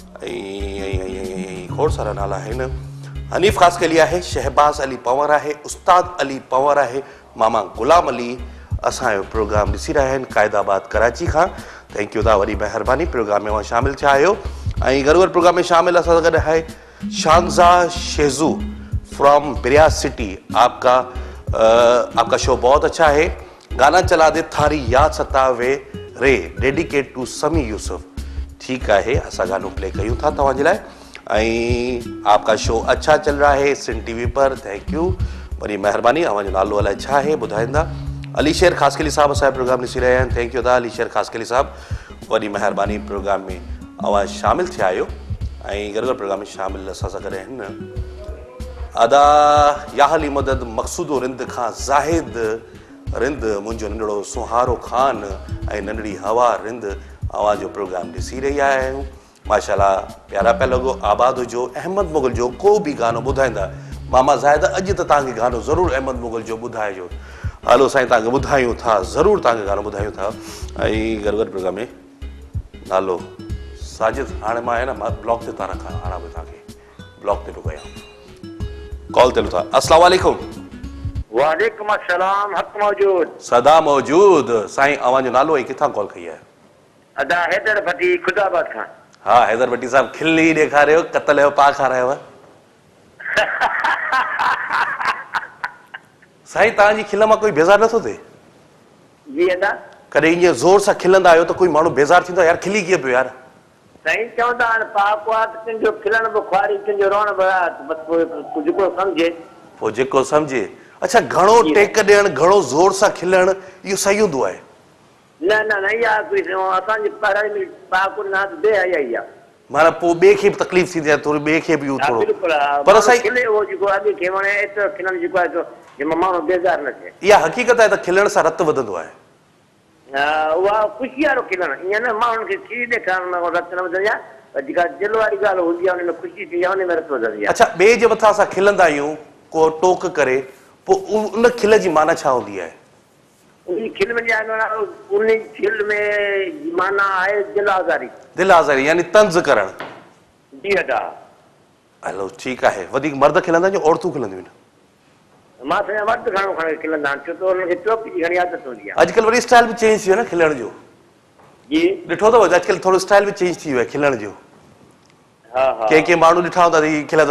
ऐं खोड़ सारा नाला आहिनि। हनीफ़ ख़ासि के लिए आहे, शहबाज़ अली पंवर आहे, उस्ताद अली पंवर आहे, मामा गुलाम अली असांजो प्रोग्राम ॾिसी रहिया आहिनि क़ाइदाबाद कराची खां, थैंक यू, तव्हां वॾी महिरबानी प्रोग्राम में शामिल थिया आहियो। ऐं गॾु गॾु प्रोग्राम में शामिल असां सां गॾु आहे शानज़ा शेज़ू फ्रॉम बिरिया सिटी। आपका आ, आपका शो बहुत अच्छा है, गाना चला दे थारी याद सतावे रे, डेडिकेट टू समी यूसुफ। ठीकु आहे, असां गानो प्ले कयूं था तव्हांजे लाइ। ऐं आपका शो अच्छा चल रहा है सिंध टीवी पर, थैंक यू, वॾी महिरबानी। अव्हांजो नालो अलाए छा आहे ॿुधाईंदा। अली शेर ख़ासकली साहब असांजो प्रोग्राम ॾिसी रहिया आहिनि, थैंक यू था अली शेर ख़ासकली साहब, वॾी महिरबानी प्रोग्राम में अव्हां शामिल थिया आहियो। ऐं गॾु गॾु प्रोग्राम में शामिल असां सां गॾु आहिनि अदा याहली मदद मक़सूदो रिंद खां ज़ाहिद रिंद, मुंहिंजो नंढिड़ो सुहारो ख़ान ऐं नंढड़ी हवा रिंद अव्हांजो प्रोग्राम ॾिसी रही आहियूं। माशाल्लाह प्यारा पिया लॻो, आबाद हुजो। अहमद मुगल जो को बि गानो ॿुधाईंदा, मामा ज़ाहिद अॼु त तव्हांखे गानो ज़रूरु अहमद मुगल जो ॿुधाइजो। हलो साईं, तव्हांखे ॿुधायूं था, ज़रूरु तव्हांखे गानो ॿुधायूं था। ऐं गॾु गॾु प्रोग्राम में नालो साजिद, हाणे मां आहे न मां ब्लॉक ते था रखां, हाणे बि तव्हांखे ब्लॉक ते पियो कयां, कॉल ते था। अस्सलाम वालेकुम। वालेकुम अस्सलाम, हक़ मौजूद, सदा मौजूद। साईं अव्हांजो नालो ऐं किथां कॉल कई आहे? अदा हैदर भट्टी खुदाबाद खां। हा हैदर भट्टी साहब, खिल ई ॾेखारियो, कतल जो पा खारायव। साईं तव्हांजी खिल मां कोई बेज़ार नथो थिए? जी अदा। कॾहिं ईअं ज़ोर सां खिलंदा आहियो त कोई माण्हू बेज़ार थींदो यार, खिली कीअं पियो यार? साईं चवंदा आहिनि पाक आहे त तुंहिंजो खिलण बि ख़्वारी, तुंहिंजो रोअण बि आहे, बसि कुझु को सम्झे। पोइ जेको सम्झे अच्छा घणो टेक ॾियणु घणो ज़ोर सां खिलणु इहो सही हूंदो आहे न न न इहा कोई असांजी पढ़ाई में पाकुर न दे आई आई आहे माना पोइ ॿिए खे बि तकलीफ़ थींदी आहे थोरी ॿिए खे बि इहो थोरो पर पर साईं खिले उहो जेको अॻे खे वणे एतिरो खिलण जेको आहे जंहिंमें माण्हू बेज़ार न थिए इहा हक़ीक़त आहे त खिलण सां रतु वधंदो आहे उहा ख़ुशी वारो खिलण ईअं न माण्हुनि खे खीर ॾेखारण में रत न वधंदी आहे पर जेका दिलि वारी ॻाल्हि हूंदी आहे हुन में ख़ुशी थींदी आहे हुन में रत वधंदी आहे अच्छा ॿिए जे मथां असां खिलंदा आहियूं को टोक करे पोइ उन खिल जी माना छा हूंदी आहे उन खिल में उन खिल में माना आहे दिलि आज़ारी दिलि आज़ारी यानी तंज़ करणु जी अदा हलो ठीकु आहे वधीक मर्द खिलंदा आहिनि औरतूं खिलंदियूं आहिनि मां त मर्द घणो खणी खिलंदा आहिनि छो त हुनखे टोपी जी घणी आदत हूंदी आहे अॼुकल्ह वरी स्टाइल बि चेंज थी वियो न खिलण जो जी ॾिठो अथव अॼुकल्ह थोरो स्टाइल बि चेंज थी वियो आहे खिलण जो हा हा कंहिं कंहिं माण्हू ॾिठा हूंदा त खिलंदो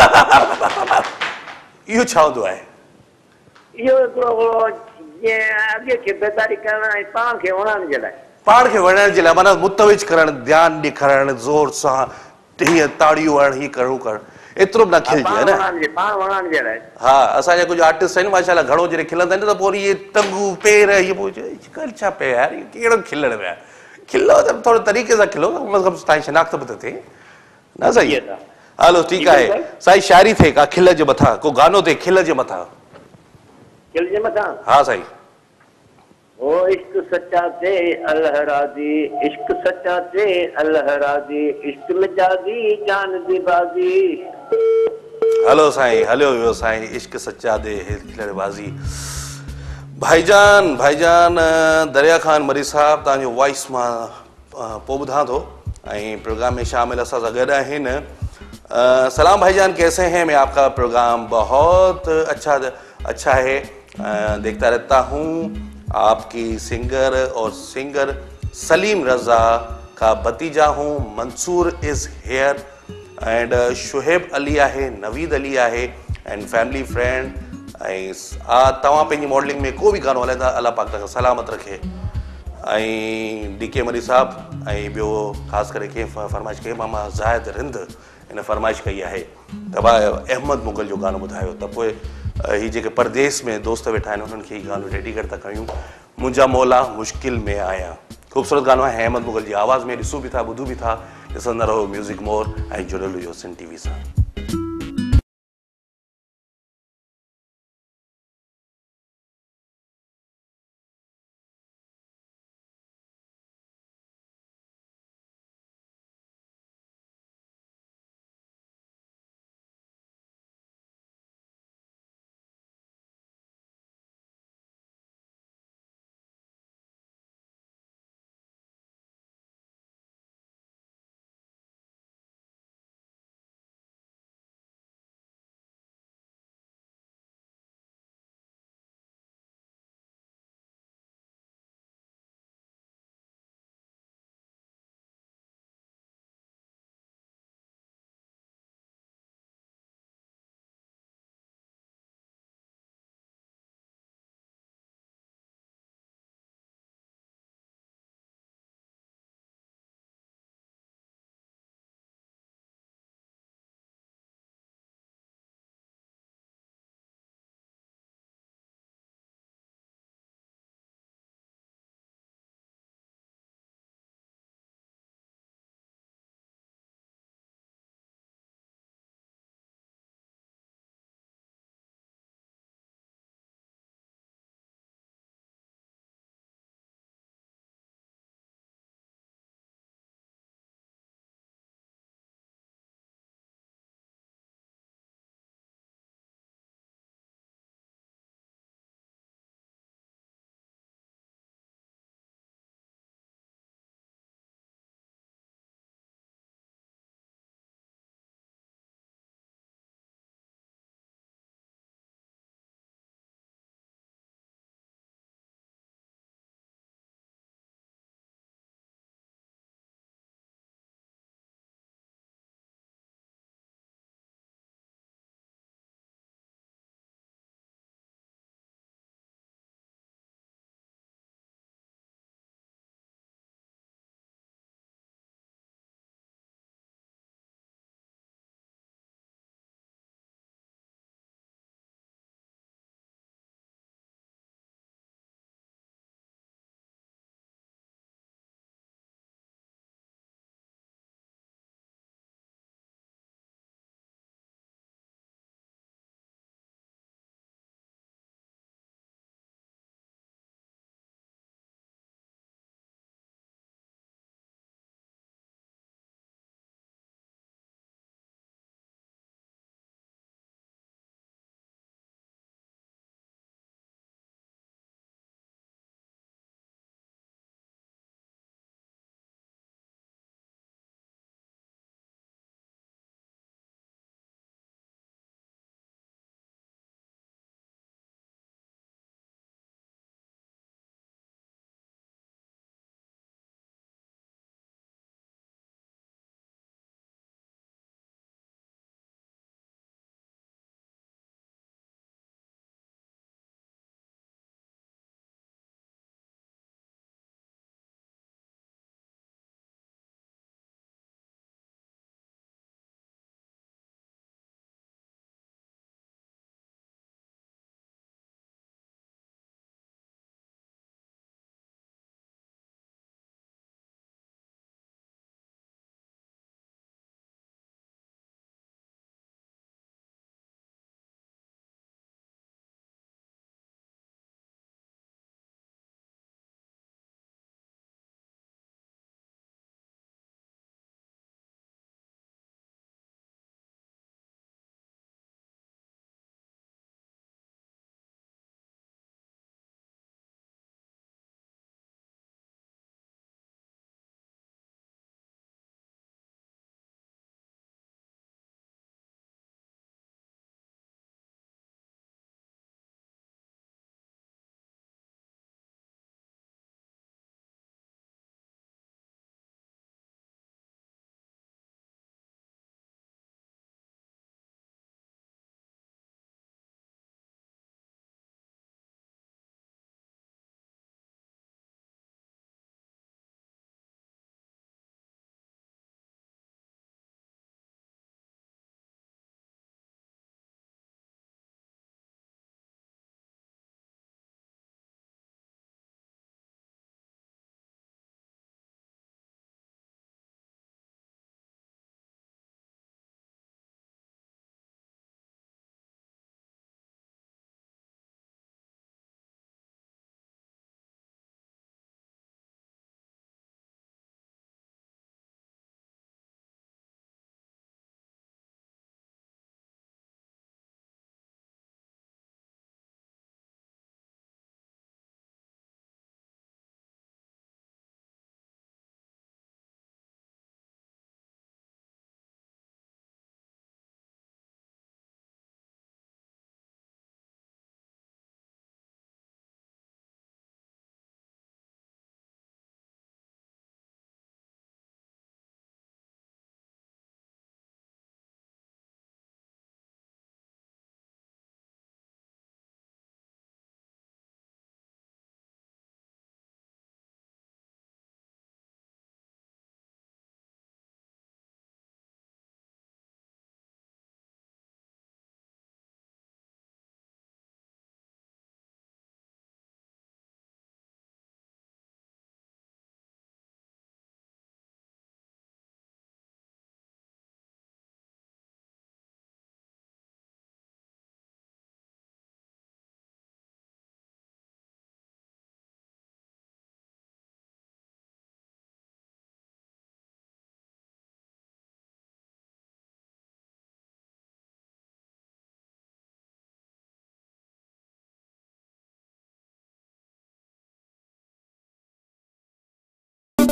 इहो छा हूंदो आहे इहो हिकिड़ो जीअं अॻे खे बेदारी करण ऐं पाण खे वणण जे लाइ पाण खे वणण जे लाइ माना मुतविज करणु ध्यानु ॾेखारणु ज़ोर सां हीअं ताड़ियूं हणणु हीअं करणु करणु एतिरो बि न खिलजे है न पाण वणण जे लाइ हा असांजा कुझु आर्टिस्ट आहिनि माशाल्लाह घणो जॾहिं खिलंदा आहिनि त पोइ इहे टंगू पेर इहे पोइ कल छा पियो यार इहो कहिड़ो खिलण में आहे खिलो त थोरो तरीक़े सां खिलो मतिलबु तव्हांजी शिनाख़्त बि त थिए न सही हलो ठीकु आहे साईं शाइरी थिए का खिल जे मथां को गानो थिए खिल जे मथां खिल जे मथां हा साईं ओ इश्क सच्चा थे अल्लाह राज़ी इश्क सच्चा थे अल्लाह राज़ी इश्क मिजाजी जान दी बाजी हलो साईं हलियो वियो साईं इश्क सच्चा दे खिलड़बाज़ी भाईजान भाईजान दरिया खान मरी साहब तव्हांजो वॉइस मां पोइ ॿुधां थो ऐं प्रोग्राम में शामिल असां सां गॾु आहिनि सलाम भाईजान कैसे हैं मैं आपका प्रोग्राम बहुत अच्छा अच्छा है देखता रहता हूँ आपकी सिंगर और सिंगर सलीम रज़ा का भतीजा हूँ Mansoor is here and Shoaib Ali आहे नवीद अली आहे एंड फैमिली फ्रेंड ऐं तव्हां पंहिंजी मॉडलिंग में को बि गानो हलाईंदा अलाह पाक तव्हांखे सलामत रखे ऐं डी के मरी साहब ऐं ॿियो ख़ासि करे कंहिं फरमाइश कई मामा ज़ाहिद रिंद हिन फरमाइश कई आहे त भाई अहमद मुगल जो गानो ॿुधायो त पोइ हीअ जेके परदेस में दोस्त वेठा आहिनि उन्हनि खे हीअ गानो डेडिकेट था कयूं मुंहिंजा मौला मुश्किल में आया ख़ूबसूरत गानो आहे अहमद मुगल जी आवाज़ में ॾिसूं बि था ॿुधूं बि था ॾिसंदा रहो म्यूज़िक मोर ऐं जुड़ियल हुजो सिंध टीवी सां।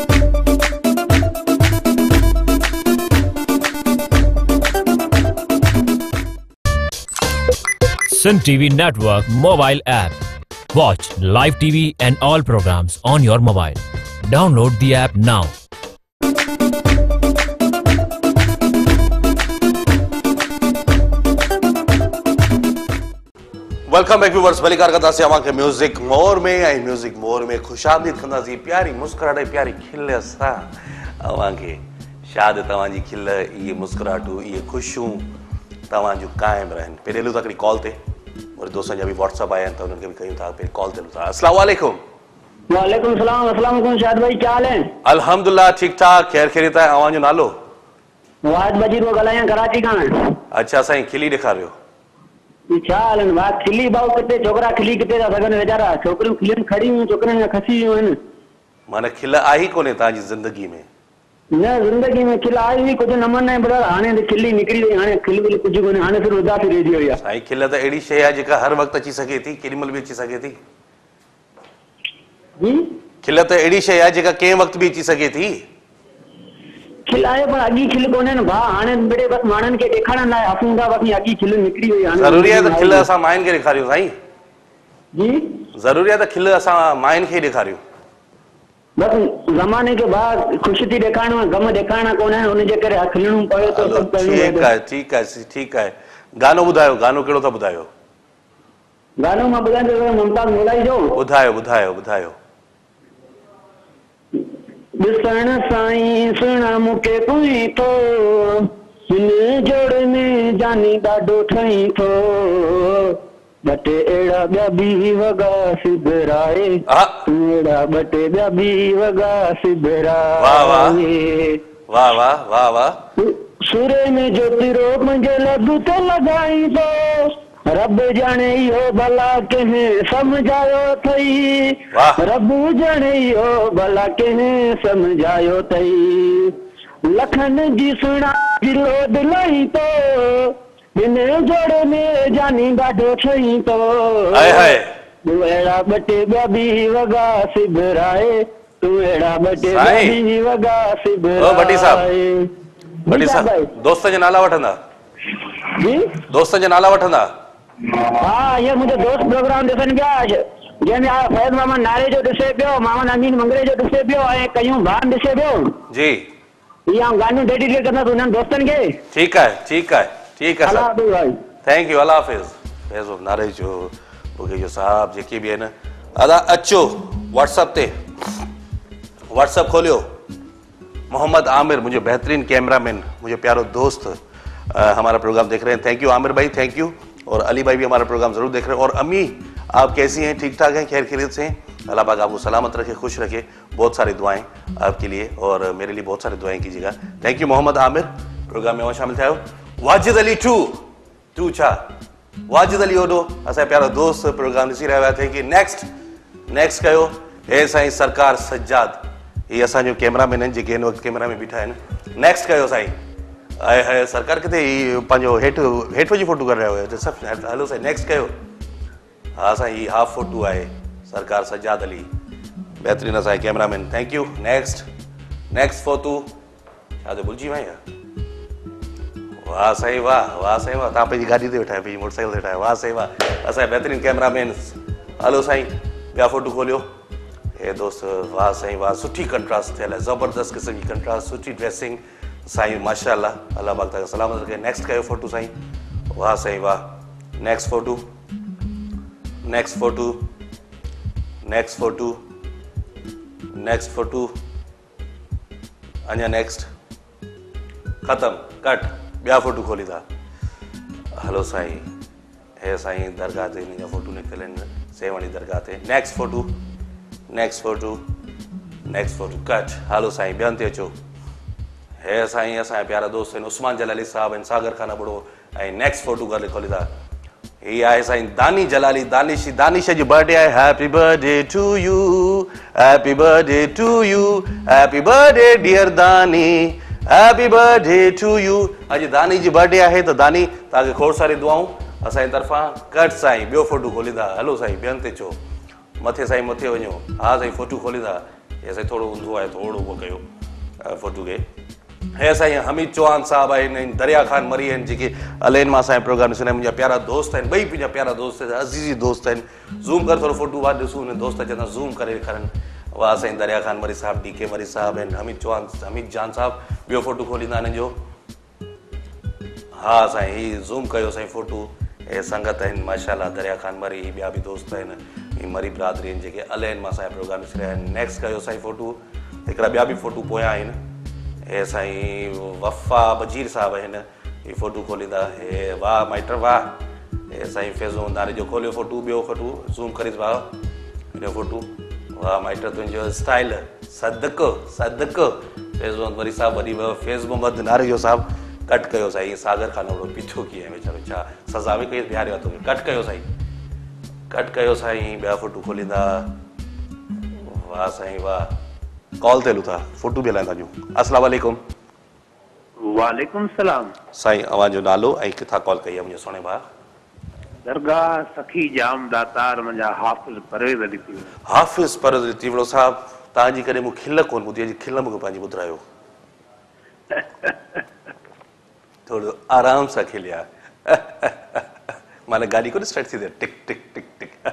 Sun T V Network mobile app. Watch live T V and all programs on your mobile. Download the app now. Welcome back viewers भलीकार कथा से अवां के म्यूजिक मोर में आई म्यूजिक मोर में खुशामदीद कंदासी प्यारी मुस्कुराहट प्यारी खिल सा अवां के शायद तवां जी खिल ये मुस्कुराहटू ये खुशियों तवां जो कायम रहन पेरेलू तकड़ी कॉल ते और दोस्तों जब भी व्हाट्सएप आया तो उनके भी कहीं था पे कॉल ते था। अस्सलाम वालेकुम। वालेकुम सलाम। अस्सलाम वालेकुम शायद भाई, क्या हाल है? अल्हम्दुलिल्लाह ठीक ठाक खैर खैरियत है। अवां जो नालो वाद बजीर वो गलाया कराची का है। अच्छा साईं खिली दिखारियो छा हाल बात खिली बाऊ किते छोकरा खिली किते जा सगन बेचारा छोकरियों खिलिन खड़ी हुई छोकरन खसी हुई माने खिल आई कोने ताजी जिंदगी में न जिंदगी में खिल आई हुई कुछ नमन है बड़ा हाने ते खिली निकली वई हाने खिल बिल कुछ कोने हाने फिर उदास रह जी या साईं खिल त एड़ी शय है जेका हर वक्त अची सके थी केडीमल भी अची सके थी जी खिल त एड़ी शय है जेका के वक्त भी अची सके थी खिलाए पर अगी खिल कोने न भा हाने बड़े बस मानन के देखाणा ना हसूंगा बाकी अगी खिल निकली वई हाने जरूरी है त खिल असा माइन के दिखारियो साईं जी जरूरी है त खिल असा माइन के दिखारियो बस जमाने के बाद खुशी थी दिखाणो गम दिखाणा कोने उन जे करे खिलणू पयो तो सब ठीक है ठीक है ठीक है गानो बुधायो गानो केड़ो था बुधायो गानो में बुधायो तो मुमताज मोलाई जो बुधायो बुधायो बुधायो बिसण साईं सुना मुके कोई तो हिन जोड़ में जानी डाडो ठई तो बटे एड़ा ॿिया बि वगा सिबराए तू एड़ा बटे ॿिया बि वगा सिबराए वाह वाह वाह वाह सूरे में ज्योतिरो मुंहिंजे लॻ ते लॻाई तो रब जाने इहो भला कंहिं सम्झायो अथई रब जाने इहो भला कंहिं सम्झायो अथई लखन जी सुणा जी लोड लही तो बिन जोड़ में जानी ॾाढो ठही तो हाय हाय तू अहिड़ा ॿ टे ॿिया बि वगा सिबराए तू अहिड़ा ॿ टे ॿिया बि वगा सिबराए ओ भट्टी साहब भट्टी साहब दोस्त जे नाला वठंदा जी दोस्त जे नाला वठंदा हाँ ये मुझे दोस्त प्रोग्राम ॾिसनि पिया जंहिंमें फैज़ मामा नारे जो ॾिसे पियो मोहम्मद अमीन मंगरे जो ॾिसे पियो ऐं कयूं भान ॾिसे पियो जी इहा गानो डेडिकेट कंदा उन्हनि दोस्तनि खे ठीक है ठीक है ठीक है अल्लाह हाफ़िज़ भाई थैंक यू अल्लाह हाफ़िज़ फैज़ नारे जो ओके जो साहब जेके भी है ना अदा अचो व्हाट्सएप ते व्हाट्सएप खोलियो मोहम्मद आमिर मुझे बेहतरीन कैमरामैन मुझे प्यारो दोस्त आ, हमारा प्रोग्राम देख रहे हैं थैंक यू आमिर भाई थैंक यू और अली भाई भी हमारा प्रोग्राम जरूर देख रहे हैं और अम्मी आप कैसी हैं ठीक ठाक हैं खैर खैरियत से हैं अल्लाह पाक आपको सलामत रखे खुश रखे बहुत सारी दुआएं आपके लिए और मेरे लिए बहुत सारी दुआएं कीजिएगा thank you Mohammad Aamir program में शामिल थे वाजिद अली टू टू छा वाजिद अली ओडो असा प्यारो दोस्त प्रोग्राम ॾिसी रहिया थे कि नेक्स्ट नेक्स्ट कयो हे साईं सरकार सज्जाद ये असांजो कैमरामैन आहिनि जेके हिन वक़्तु कैमरा में बीठा आहिनि नेक्स्ट कयो साईं आए हाय सरकार किथे पंहिंजो हेठि हेठि वञी फोटो करे रहियो हुयो त सभु हलो साईं नेक्स्ट कयो हाँ साईं ही हाफ फोटो आहे सरकार सज्जाद अली बेहतरीन असांजे cameraman thank you next next photo छा त भुलिजी वई आहे वाह साईं वाह वाह साईं वाह तव्हां पंहिंजी गाॾी ते वेठा आहियो पंहिंजी मोटरसाइकिल ते वेठा आहियो वाह साईं वाह असांजा बेहतरीन कैमरामैन हलो साईं ॿिया फोटो खोलियो हे दोस्त वाह साईं वाह सुठी कंट्रास्ट थियल आहे ज़बरदस्त क़िस्म जी कंट्रास्ट सुठी ड्रेसिंग साईं माशाअल्लाह अल्लाह पाक तव्हांखे सलामत रखे नेक्स्ट कयो फोटो साईं वाह साईं वाह next photo next photo next photo next photo अञा नेक्स्ट ख़तम कट ॿिया फोटो खोली था हलो साईं हे साईं दरगाह ते हिन जा फोटो निकितल आहिनि सेवणी दरगाह ते next photo next photo next photo cut hello साईं ॿियनि ते अचो हे साईं असांजा प्यारा दोस्त आहिनि उस्मान जलाली साहब आहिनि सागर खाना बुढ़ो ऐं नेक्स्ट फोटो करे खोली था हीअ आहे साईं दानी जलाली दानिश दानिश जी बर्थडे आहे happy birthday to you happy birthday to you happy birthday dear Dani happy birthday to you अॼु दानी जी बर्थडे आहे त दानी तव्हांखे खोड़ सारी दुआऊं असांजी तरफ़ां कट साईं ॿियो फोटो खोलींदा हलो साईं ॿियनि ते चओ मथे साईं मथे वञो हा साईं फोटो खोलींदा ऐसे थोड़ो ऊंधो आहे थोड़ो उहो कयो फोटो खे हे असांजे हमीद चौहान साहब आहिनि दरिया ख़ान मरी आहिनि जेके अलेन मां असांजे प्रोग्राम ॾिसंदा आहिनि मुंहिंजा प्यारा दोस्त आहिनि ॿई मुंहिंजा प्यारा दोस्त अज़ीज़ी दोस्त आहिनि ज़ूम कर थोरो फोटो वाह ॾिसूं हुन दोस्त चवंदा ज़ूम करे ॾेखारनि वाह असांजी दरिया ख़ान मरी साहब डी के मरी साहब आहिनि हमीद चौहान हमीद जान साहब ॿियो फोटो खोलींदा हिननि जो हाँ साईं हीअ ज़ूम कयो साईं फोटो हे संगत आहिनि माशाल्लाह दरिया ख़ान मरी ही ॿिया बि दोस्त आहिनि ही मरी बिरादरी आहिनि जेके अलेन मां असांजे प्रोग्राम ॾिसी रहिया आहिनि नेक्स्ट कयो साईं फोटो हिकिड़ा ॿिया बि फोटो पोयां आहिनि हे साईं वफ़ा बजीर साहब आहिनि हीअ फोटो खोलींदा हे वाह माइट वाह हे साईं फैज़ो नारे जो खोलियो फोटो ॿियो फोटो ज़ूम करीस वाह ॿियो फोटो वाह माइट तुंहिंजो स्टाइल सदको सदको फैज़ो वरी साहब वरी फैज़ मोहम्मद नारे जो साहब कट कयो साईं सागर खान ओड़ो पीछो कीअं वीचारो छा सज़ा बि कई बिहारियो आहे तोखे कट कयो साईं कट कयो साईं ॿिया फोटो खोलींदा वाह साईं वाह कॉल ते हलूं था फोटो बि हलाइनि था ॼूं अस्सलाम वालेकुम वालेकुम सलाम साईं अव्हांजो नालो ऐं किथां कॉल कई आहे मुंहिंजो सोणे भाउ दरगाह सखी जाम दातार मुंहिंजा हाफ़िज़ परवेज़ अली थी हाफ़िज़ परवेज़ अली तीवड़ो साहब तव्हांजी कॾहिं मूं खिल कोन ॿुधी अॼु खिल मूंखे पंहिंजी ॿुधायो थोरो आराम सां खिलिया माना गाॾी कोन स्टार्ट थी थिए टिक टिक टिक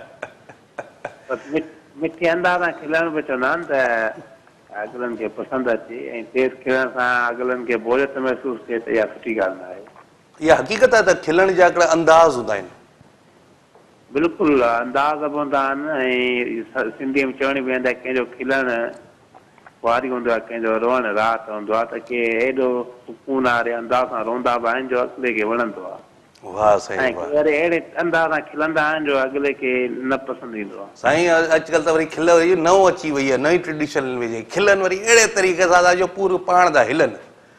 टिक मिठी अंदाज़ सां खिलण बि चवंदा आहिनि त अगलनि खे पसंदि अचे ऐं तेज़ खिलण सां अगलनि खे बोरियत महसूसु थिए त इहा सुठी ॻाल्हि न आहे इहा हक़ीक़त आहे त खिलण जा हिकिड़ा अंदाज़ हूंदा आहिनि बिल्कुलु अंदाज़ बि हूंदा आहिनि ऐं सिंधीअ में चवण बि वेंदा कंहिंजो खिलण वारी हूंदो आहे कंहिंजो रोअण राति हूंदो आहे त के हेॾो सुकून वारे अंदाज़ सां रोंदा बि आहिनि जो अॻिले खे वणंदो आहे वाह साईं वाह वरी अहिड़े अंदाज़ सां खिलंदा आहिनि जो अॻिले खे न पसंदि ईंदो आहे साईं अॼुकल्ह त वरी खिल वरी नओं अची वई आहे नई ट्रेडिशन विझे खिलनि वरी अहिड़े तरीक़े सां जो पूरो पाण था हिलनि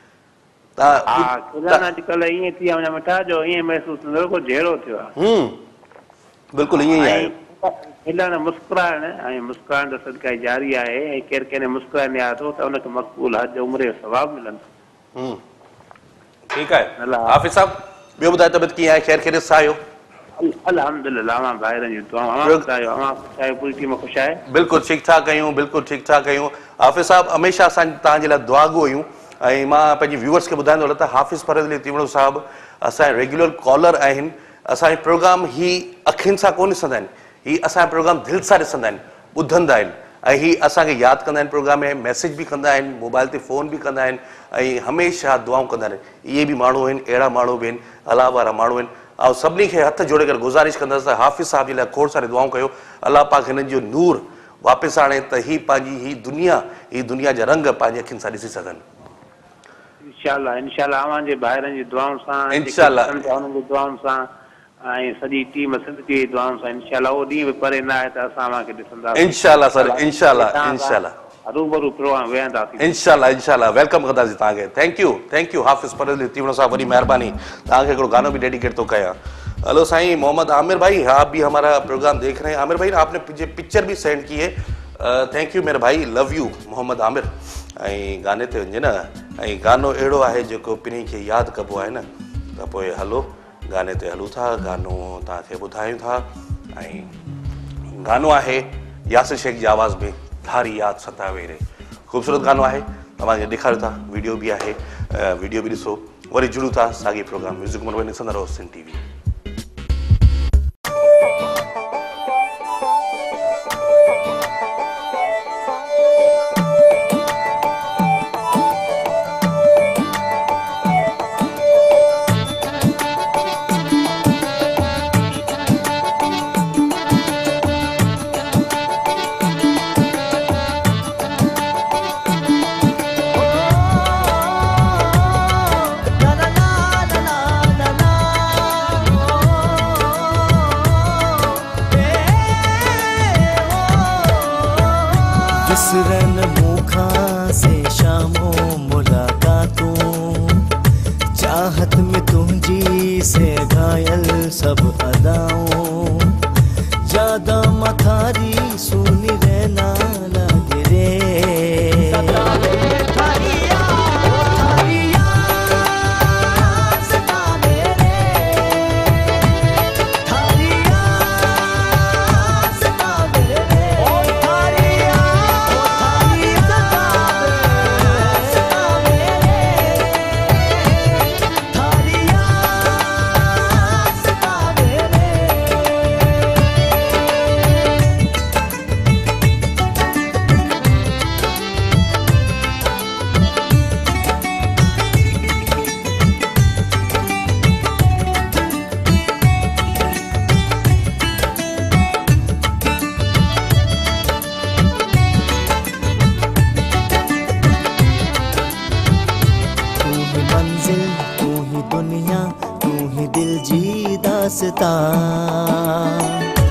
हा खिलनि अॼुकल्ह ईअं थी विया मिठा जो ईअं महसूसु थींदो को जहिड़ो थियो आहे बिल्कुलु ईअं ई आहे खिलण मुस्कुराइण ऐं मुस्कुराइण त सदका जारी आहे ऐं केरु कंहिं मुस्कुराईंदे आहे थो त उनखे मक़बूल हज उमिरि जो सवाबु मिलंदो ठीकु आहे हाफ़िज़ साहब ॿियो ॿुधायो तबियत कीअं आहे ख़ैर ख़ैरियत सां आहियो अल्हम्दुलिल्लाह भाइरनि जी दुआ पूरी टीम ख़ुशि आहे बिल्कुलु ठीकु ठाक आहियूं बिल्कुलु ठीकु ठाक आहियूं हाफ़िज़ साहब हमेशह असां तव्हांजे लाइ दुआगो आहियूं ऐं मां पंहिंजी व्यूअर्स खे ॿुधाईंदो हलां त हाफ़िज़ परवेज़ अली तीवड़ो साहब असांजे रेगुलर कॉलर आहिनि असांजो प्रोग्राम ही अखियुनि सां कोन ॾिसंदा आहिनि ही असांजो प्रोग्राम दिलि सां ॾिसंदा आहिनि ॿुधंदा आहिनि ऐं ही असांखे यादि कंदा आहिनि प्रोग्राम में मैसेज बि कंदा आहिनि मोबाइल ते फ़ोन बि कंदा आहिनि ऐं हमेशह दुआऊं कंदा आहिनि इहे बि माण्हू आहिनि अहिड़ा माण्हू बि आहिनि अलाह वारा माण्हू आहिनि ऐं सभिनी खे हथ जोड़े करे गुज़ारिश कंदसि त हाफ़िज़ साहब जे लाइ खोड़ सारी दुआऊं कयो अलाह पाक हिननि जो नूर वापसि आणे त ही पंहिंजी ही दुनिया ही दुनिया जा रंग पंहिंजी अखियुनि सां ॾिसी सघनि इंशाअल्लाह इंशाअल्लाह अव्हांजे भाइरनि जी दुआउनि सां इंशाअल्लाह उन्हनि जी दुआउनि सां ऐं सॼी टीम सिंधकी जी दुआउनि सां इंशाअल्लाह उहो ॾींहुं बि परे न आहे त असां अव्हांखे ॾिसंदासीं इंशाअल्लाह सर इंशाअल्लाह इंशाअल्लाह रूबरू प्रोग्राम वेहंदासीं इंशाअल्लाह इंशाअल्लाह वेलकम कंदासीं तव्हांखे थैंक यू थैंक यू हाफ़िज़ परवेज़ अली तीवड़ो साहब वॾी महिरबानी तव्हांखे हिकिड़ो गानो बि डेडिकेट थो कयां हेलो साईं मोहम्मद आमिर भाई आप भी हमारा प्रोग्राम देख रहे हैं आमिर भाई आपने पिक्चर भी सेंड की है थैंक यू मेरे भाई लव यू मोहम्मद आमिर ऐं गाने ते वञे न ऐं गानो अहिड़ो आहे जेको पिनी खे यादि कबो आहे न त पोइ हलो गाने ते हलूं था गानो तव्हांखे ॿुधायूं था ऐं गानो आहे यासिर शेख जी आवाज़ में धारी यादि सतावे रे ख़ूबसूरत गानो आहे तव्हांखे ॾेखारियो था वीडियो बि आहे वीडियो बि ॾिसो वरी जुड़ूं था साॻी प्रोग्राम म्यूज़िक मोर में ॾिसंदा रहो सिंध टीवी विसरन मुखां से शामो मुलाकातूं चाहत में तुझी से घायल सब अदाओं ज्यादा मथारी सुनी रहना लगे रे दास्तां।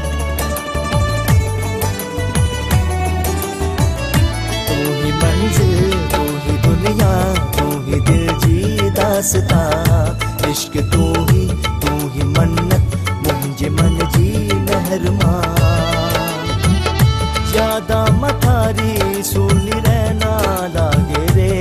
तू ही मंजिल, तू ही दुनिया, तू ही दिल जी दास्तां। इश्क तू ही, तू ही मन्नत, मुंहिंजे मन जी मेहरबान। यादा मथारी सुनी रहना लागे रे।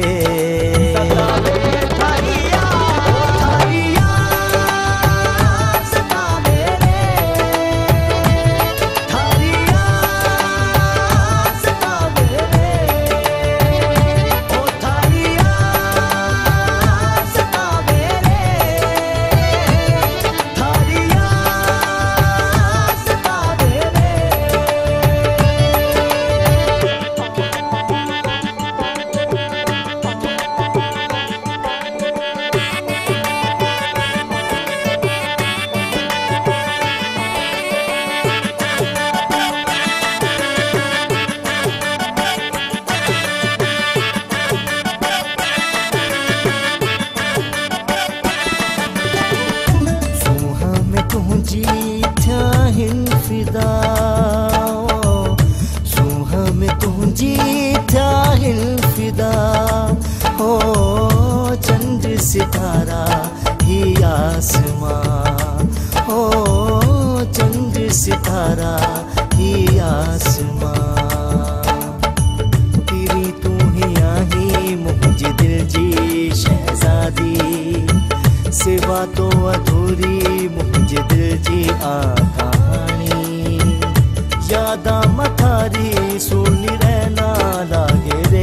सितारा ही आसमां, हो चंद्र सितारा ही आसमां। तेरी तू ही आही मुझे दिल जी शहजादी, सिवा तो अधूरी मुझे दिल जी आ कहानी। यादा मथारी सुनी रहना लागे रे।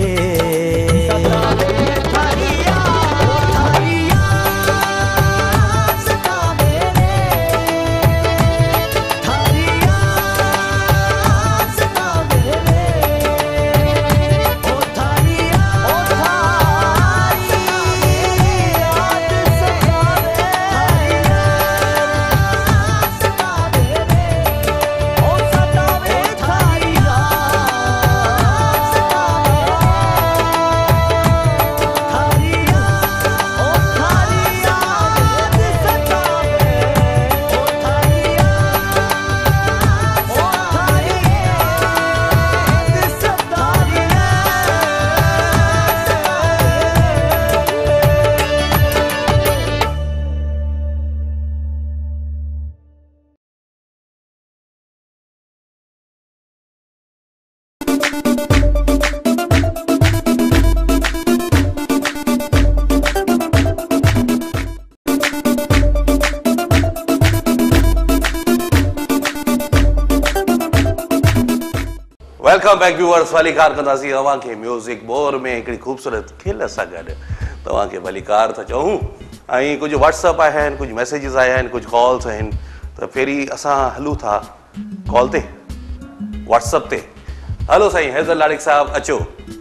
Welcome back viewers. भलीकार कंदासीं तव्हां खे म्यूज़िक बोर में हिकिड़ी ख़ूबसूरत खिल सां गॾु तव्हां खे भलीकार था चऊं। ऐं कुझु व्हाट्सअप आया आहिनि, कुझु मैसेजिस आया आहिनि, कुझु कॉल्स आहिनि। त पहिरीं असां हलूं था कॉल ते, व्हाट्सअप ते। हलो साईं हैदर लाड़िक साहब अचो।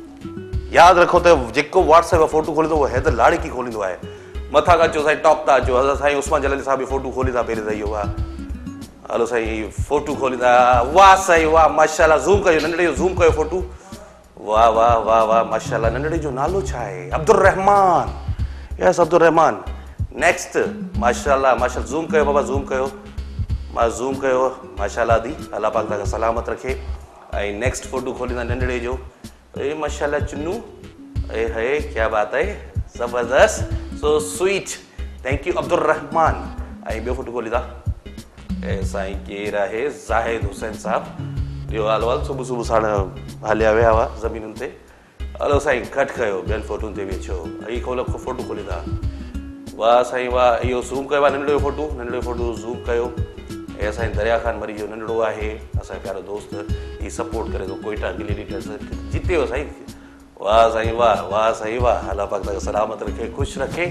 यादि रखो त जेको व्हाट्सअप फोटो खोलींदो उहो हैदर लाड़िक ई खोलींदो आहे। मथां खां अचो साईं, टॉप था अचो। असां साईं उस्मान जलाली साहब बि फोटो खोलींदा पहिरीं त इहो आहे। हलो साईं फोटो खोलींदा। वाह साईं वाह, माशाल्लाह। ज़ूम कयो, नंढड़े जो ज़ूम कयो फोटो। वाह वाह वाह वाह, माशाल्लाह। नंढड़े जो नालो छा आहे? अब्दुल रहमान। यस अब्दुल रहमान। नेक्स्ट माशाल्लाह माशाल्लाह। ज़ूम कयो बाबा, ज़ूम कयो। मां ज़ूम कयो, माशाल्लाह दी। अल्लाह पाक तव्हांखे सलामत रखे। ऐं नेक्स्ट फोटो खोलींदा नंढड़े जो। ए माशाल्लाह चुन्नू, ए है क्या बात है, ज़बरदस्त, so sweet. Thank you Abdul Rahman. ऐं ॿियो फोटो खोलींदा। ए साईं केरु आहे? ज़ाहिद हुसैन साहब। ॿियो हाल वाल सुबुह सुबुह साण हलिया विया हुआ ज़मीनुनि ते। हलो साईं कट कयो, ॿियनि फोटुनि ते बि अचो। हीअ खोलो फोटो खोलींदा। वाह साईं वाह। इहो ज़ूम कयो आहे नंढड़ो फोटो, नंढड़ो फोटो ज़ूम कयो। ऐं असांजे दरिया ख़ान मरी जो नंढड़ो आहे, असांजो प्यारो दोस्त, हीअ सपोर्ट करे थो कोयटा गिली लीडर्स जीते वियो साईं। वाह साईं वाह, वाह साईं वाह। अल्लाह पाक तव्हांखे सलामत रखे, ख़ुशि रखे।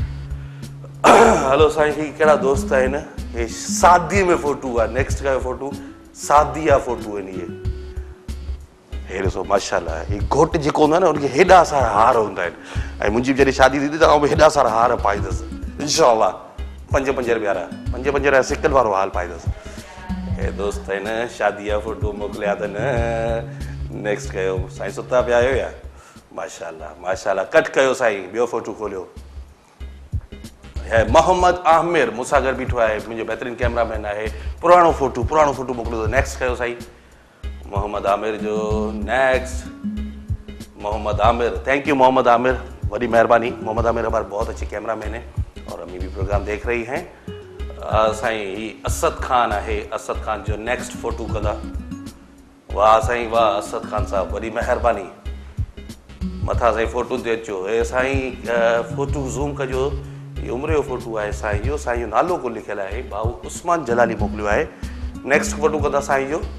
हलो साईं, हीअ कहिड़ा दोस्त आहिनि? हे शादी में फोटो आहे। नेक्स्ट का फोटो शादी जा फोटो आहिनि इहे। हे ॾिसो माशाल्लाह। हीअ घोट जेको हूंदो आहे न, उनखे हेॾा सारा हार हूंदा आहिनि। ऐं मुंहिंजी बि जॾहिं शादी थींदी त आउं बि हेॾा सारा हार पाईंदुसि इंशाअल्लाह। पंज पंज रुपया वारा, पंज पंज रुपया सिकल वारो हाल पाईंदुसि। हे दोस्त आहिनि, शादी जा फोटो मोकिलिया अथनि। नेक्स्ट कयो साईं। सुता पिया आहियो या? माशाल्लाह माशाल्लाह। कट कयो साईं, ॿियो फोटो खोलियो। है मोहम्मद आमिर मूंसां गॾु बीठो आहे, मुंहिंजो बहितरीन कैमरामैन आहे। पुराणो फोटो पुराणो फोटो मोकिलियो त नेक्स्ट कयो साईं मोहम्मद आमिर जो next. Mohammad Aamir, thank you Mohammad Aamir, बड़ी मेहरबानी। मोहम्मद आमिर हमारे बहुत अच्छे कैमरामैन है और अम्मी भी प्रोग्राम देख रही हैं। साईं ही असद खान है, असद खान जो नेक्स्ट फोटो कंदा। वाह साईं वाह, असद खान साहब बड़ी मेहरबानी। मथा साईं फोटो ते अचो। हे साईं फोटो ज़ूम कजो, ये उम्र जो फोटो आहे साईं जो, साईं जो नालो को लिखियल आहे, बाबू उस्मान जलाली मोकिलियो आहे। नेक्स्ट फोटो कंदा साईं जो,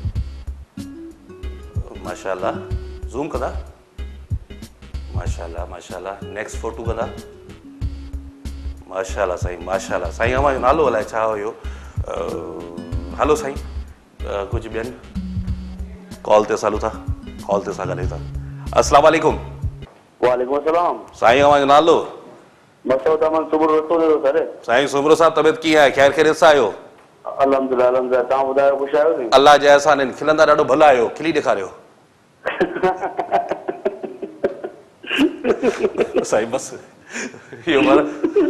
माशाल्लाह ज़ूम कंदा, माशाल्लाह माशाल्लाह। नेक्स्ट फोटो कंदा, माशाल्लाह साईं माशाल्लाह। साईं अव्हां जो नालो अलाए छा हुयो? हलो साईं, कुझु ॿियनि कॉल ते हलूं था, कॉल ते सां ॻाल्हायूं था। अस्सलाम वालेकुम। वालेकुम अस्सलाम। साईं अव्हां जो नालो? मसूद अहमद सुबुर रसूल सर। साईं सुबुर साहब तबियत कीअं आहे? ख़ैर ख़ैरियत सां आहियो? अल्हम्दुलिल्लाह अल्हम्दुलिल्लाह। तव्हां ॿुधायो ख़ुशि आहियो नी? अल्लाह जे एहसान आहिनि, खिलंदा ॾाढो भला आहियो, खिली ॾेखारियो। साईं बस इहो माना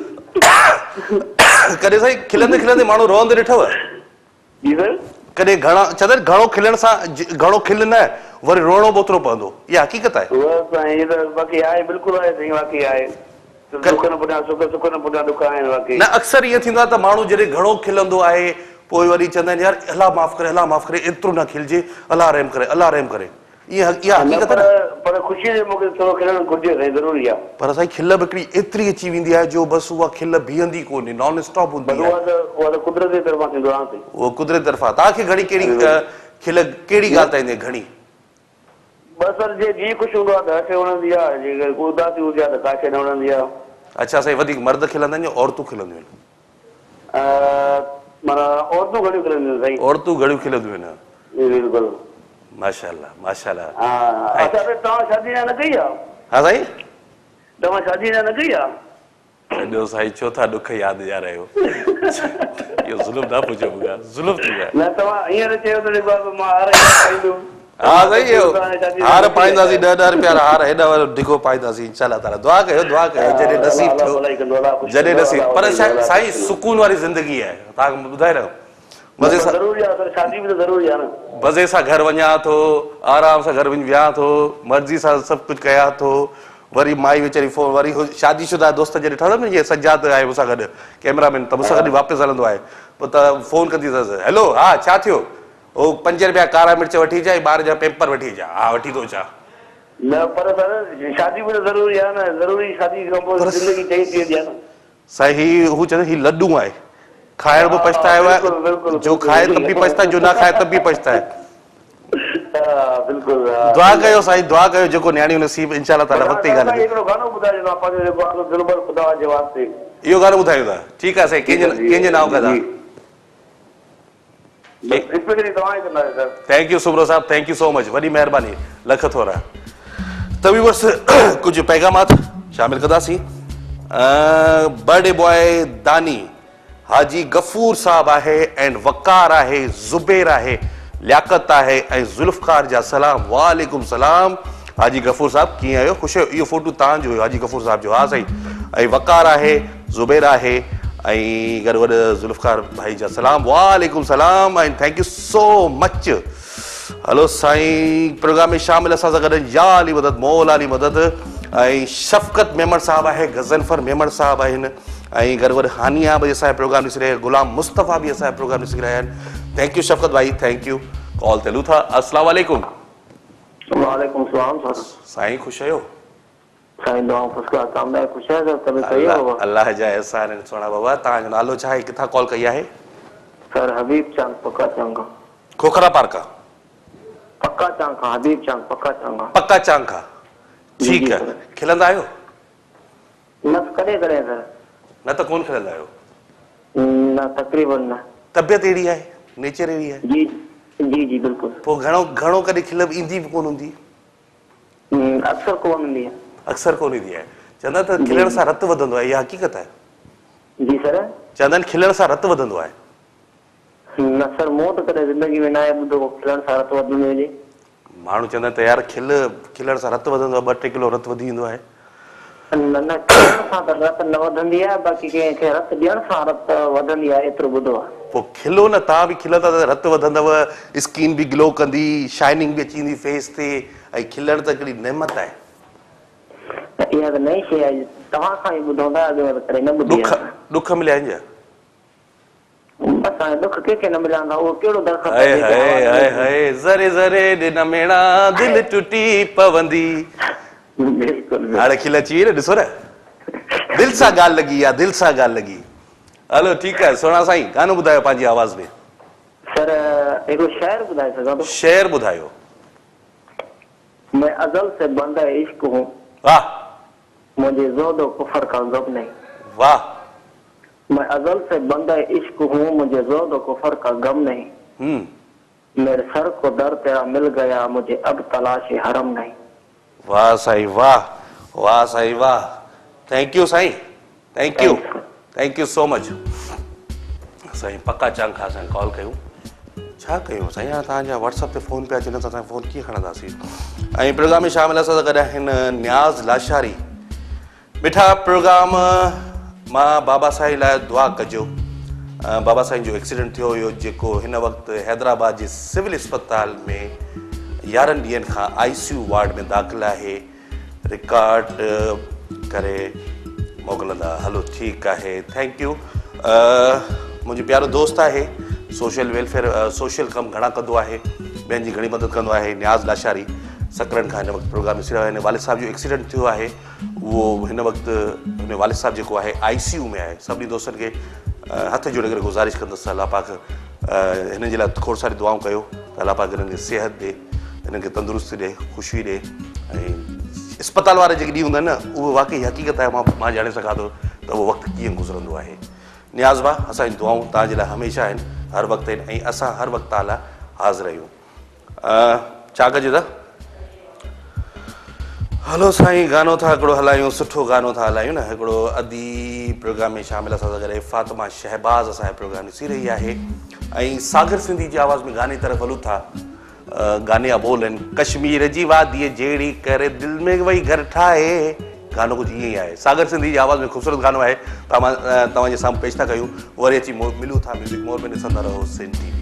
कॾहिं साईं खिलंदे खिलंदे माण्हू रोअंदे ॾिठव? जी सर। कॾहिं घणा चवंदा आहिनि घणो खिलण सां घणो खिल न वरी रोअणो बि ओतिरो पवंदो, इहा हक़ीक़त आहे? साईं त बाक़ी आहे, बिल्कुलु आहे साईं, वाक़ई आहे। दुख न पुठियां सुख, सुख न पुठियां दुख आहिनि वाक़ई। न अक्सर ईअं थींदो आहे त माण्हू जॾहिं घणो खिलंदो आहे पोइ वरी चवंदा आहिनि यार अल्लाह माफ़ करे, अल्लाह माफ़ करे, एतिरो न खिलजे, अल्लाह रहम करे, अल्लाह रहम करे। इहा इहा हक़ीक़त आहे। पर ख़ुशी जे मौक़े थोरो खिलणु घुरिजे साईं, ज़रूरी आहे। पर साईं खिल बि हिकिड़ी एतिरी अची वेंदी आहे जो बसि उहा खिल बीहंदी कोन्हे, नॉन स्टॉप हूंदी आहे। उहा त कुदरत जे तरफ़ां थींदो आहे साईं। उहो कुदरत तरफ़ां। तव्हांखे घणी कहिड़ी खिल कहिड़ी ॻाल्हि ताईं घणी? बसि जे जी ख़ुशि हूंदो आहे त हथे वणंदी आहे, जे उदासी हुजे त काखे न वणंदी आहे। अच्छा साईं, वधीक मर्द खिलंदा आहिनि या औरतूं खिलंदियूं आहिनि? माना औरतूं घणियूं खिलंदियूं आहिनि साईं। औरतूं घणियूं खिलंदियूं आहिनि। बिल्कुलु माशाल्लाह माशाल्लाह। हा अच्छा, तव्हां शादी न कई आहे? हा साईं। तव्हां शादी न कई आहे? ॾियो साईं, छो था ॾुख यादि ॾियारा आहियो? इहो ज़ुल्म न पुछो मूंखां, ज़ुल्म थी वियो। न तव्हां हींअर चयो त मां हार पाईंदुमि। हा साईं, इहो हार पाईंदासीं, ॾह ॾह रुपया हार हेॾा वारो ढिघो पाईंदासीं इंशाअल्लाह ताला। दुआ कयो दुआ कयो, जॾहिं नसीब थियो, जॾहिं नसीब। पर साईं सुकून वारी ज़िंदगी आहे, तव्हांखे ॿुधाए रहियो। मज़े सां ज़रूरी आहे, शादी बि त ज़रूरी आहे न। मज़े सां घर वञा थो, आराम सां घर वञी विया थो, मर्ज़ी सां सभु कुझु कया थो। वरी माई वीचारी फोन, वरी शादीशुदा दोस्त जॾहिं ठहंदा न, जीअं सजाद आहे मूंसां गॾु कैमरामैन, त मूंसां गॾु वापसि हलंदो आहे, पोइ त फोन कंदी अथसि, हेलो हा छा थियो? उहो पंज रुपया कारा मिर्च वठी अचां, ॿार जा पेपर वठी अचां। हा वठी थो अचां। न पर सर शादी बि त ज़रूरी आहे न, ज़रूरी शादी खां पोइ ज़िंदगी चेंज थी वेंदी आहे न। साईं ही हू चवंदा ही लड्डू आहे, खाइण बि पछतायो आहे, जो खाए तब बि पछताए, जो न खाए तब बि पछताए। दुआ कयो साईं, दुआ कयो जेको न्याणियूं नसीब इंशाअल्लाह ताला वक़्त ई ॻाल्हि। हिकिड़ो गानो ॿुधाइजो तव्हां पंहिंजो जेको आहे दिलबर ख़ुदा जे वास्ते। इहो गानो ॿुधायो था? ठीकु आहे साईं, कंहिंजे कंहिंजे नाम कंदा? थैंक यू सुब्रो साहब, थैंक यू सो मच, वॾी महिरबानी, लख थोरा। त बि बसि कुझु पैगामात शामिल कंदासीं। बर्थडे बॉय दानी हाजी गफ़ूर साहब आहे, एंड वकार आहे, ज़ुबैर आहे, लियाकत आहे ऐं ज़ुल्फ़कार जा सलाम। वालेकुम सलाम हाजी गफ़ूर साहब, कीअं आहियो? ख़ुशि आहियो? इहो फोटो तव्हांजो हुयो हाजी गफ़ूर साहब जो? हा साईं। ऐं वकार आहे, ज़ुबैर आहे ऐं गॾु वॾो ज़ुल्फ़कार भाई जा सलाम। वालेकुम सलाम and thank you so much. Hello साईं, प्रोग्राम में शामिल असां सां गॾु या अली मदद, मौला अली मदद ऐं शफ़क़त मेमण साहब आहे, गज़नफर मेमण साहब आहिनि ऐं गॾु वॾु हानिया बि असांजो प्रोग्राम ॾिसी रहिया, गुलाम मुस्तफ़ा बि असांजो प्रोग्राम ॾिसी रहिया आहिनि। थैंक यू शफ़क़त भाई, थैंक यू। कॉल ते हलूं था। अस्सलाम वालेकुम। वालेकुम सलाम सर। साईं ख़ुशि आहियो? साईं दुआ फर्स्ट क्लास, तव्हां ख़ुशि आहियो? तबियत सही आहे बाबा? अल्लाह जा एहसान आहिनि सोना बाबा। तव्हांजो नालो छा आहे, किथां कॉल कई आहे? सर हबीब चांद पक्का चांगा, खोखरा पार्का। पक्का चांगा, हबीब चांद पक्का चांगा। पक्का चांगा, ठीकु आहे। खिलंदा आहियो? न कॾहिं कॾहिं सर। न त कोन खिलंदा आहियो? न तकरीबन न। तबियत अहिड़ी आहे, नेचर अहिड़ी आहे? जी जी जी बिल्कुलु। पोइ घणो घणो कॾहिं खिल ईंदी बि कोन हूंदी? अक्सर कोन ईंदी आहे। अक्सर कोन ईंदी आहे। चवंदा त खिलण सां रतु वधंदो आहे, इहा हक़ीक़त आहे? जी सर। चवंदा आहिनि खिलण सां रतु वधंदो आहे। न सर, मूं त कॾहिं ज़िंदगी में न आहे ॿुधो खिलण सां रतु वधंदो हुजे। माण्हू चवंदा आहिनि त यार खिल खिलण सां रतु वधंदो आहे, ॿ टे किलो रतु वधी वेंदो आहे। न न खिलण सां त रत न वधंदी आहे, बाक़ी कंहिंखे रत ॾियण सां रत वधंदी आहे, एतिरो ॿुधो आहे। पोइ खिलो न, तव्हां बि खिलंदा त रत वधंदव, स्किन बि ग्लो कंदी, शाइनिंग बि अची वेंदी फेस ते, ऐं खिलण त हिकिड़ी नेमत आहे। इहा त नई शइ आहे, तव्हां खां ई ॿुधूं था, अॻु करे न ॿुधी ॾुख आहे। ॾुख मिलिया आहिनि छा? असांखे ॾुख कंहिंखे न मिलंदा, उहो कहिड़ो दरख़्त हाय हाय हाय हाय ज़रे ज़रे ॾिन मेणा दिलि टुटी पवंदी। हाणे खिल अची वई न, ॾिसो न, दिलि सां ॻाल्हि लॻी आहे, दिलि सां ॻाल्हि लॻी। हलो ठीकु आहे, सुहिणा साईं, गानो ॿुधायो पंहिंजी आवाज़ में। सर हिकिड़ो शाइर ॿुधाए सघां थो? शेर ॿुधायो। मैं अज़ल से बंदा इश्क हूँ, वाह, मुझे ज़ोदो कुफर का गम नहीं। वाह, मैं अज़ल से बंदा इश्क हूँ, मुझे ज़ोदो कुफर का गम नहीं। हम्म, मेरे सर को दर तेरा मिल गया, मुझे अब तलाश हरम नहीं। वाह साईं वाह, वाह साईं वाह, थैंक यू साईं, thank you, thank you so much. साईं पक्का चंग खां असां कॉल कयूं, छा कयूं साईं, हाणे तव्हांजा व्हाट्सअप ते फ़ोन पिया अचनि त असां फ़ोन कीअं खणंदासीं। ऐं प्रोग्राम में शामिल असां सां गॾु आहिनि न्याज़ लाशारी। मिठा प्रोग्राम मां बाबा साईं लाइ दुआ कजो। बाबा साईं जो एक्सीडेंट थियो हुयो, जेको हिन वक़्तु हैदराबाद जे सिविल अस्पताल में यारहनि ॾींहंनि खां आई सी यू वार्ड में दाख़िल आहे। रिकॉर्ड करे मोकिलंदा। हलो ठीकु आहे, थैंक यू। मुंहिंजो प्यारो दोस्त आहे, सोशल वेलफेयर सोशल कमु घणा कंदो आहे, ॿियनि जी घणी मदद कंदो आहे, न्याज़ लाशारी। सकरनि खां हिन वक़्तु प्रोग्राम ॾिसी रहिया आहिनि। वालिद साहिब जो एक्सीडेंट थियो आहे, उहो हिन वक़्तु हुन वालिद साहिब जेको आहे आई सी यू में आहे। सभिनी दोस्तनि खे हथ जोड़े करे गुज़ारिश कंदुसि, अलाह पाक हिन जे लाइ खोड़ सारी दुआऊं कयो त अलाह पाक हिननि खे सिहत ॾे, हिननि खे तंदुरुस्ती ॾे, ख़ुशी ॾे। ऐं अस्पताल वारे जेके ॾींहं हूंदा आहिनि न, उहो वाक़ई हक़ीक़त आहे। मां मां ॼाणे सघां थो त उहो वक़्तु कीअं गुज़रंदो आहे। न्याज़ भाउ, असांजी दुआऊं तव्हांजे लाइ हमेशह आहिनि, हर वक़्तु आहिनि, ऐं असां हर वक़्तु तव्हां लाइ हाज़िर आहियूं। छा कजे था? हलो साईं, गानो था हिकिड़ो हलायूं, सुठो गानो था हलायूं न। हिकिड़ो अदी प्रोग्राम में शामिल असां सां गॾु फातिमा शहबाज़ असांजो प्रोग्राम ॾिसी रही आहे, ऐं सागर सिंधी जी आवाज़ में गाने तरफ़ हलूं था। गाने जा बोल आहिनि, कश्मीर जी वादीअ जहिड़ी करे दिलि में वही घर ठाहे। गानो कुझु ईअं ई आहे, सागर सिंधी जी आवाज़ में ख़ूबसूरत गानो आहे। तव्हां तव्हांजे साम्हूं पेश था कयूं, वरी अची मिलूं था म्यूज़िक मोर में। ॾिसंदा रहो सिंध टीवी।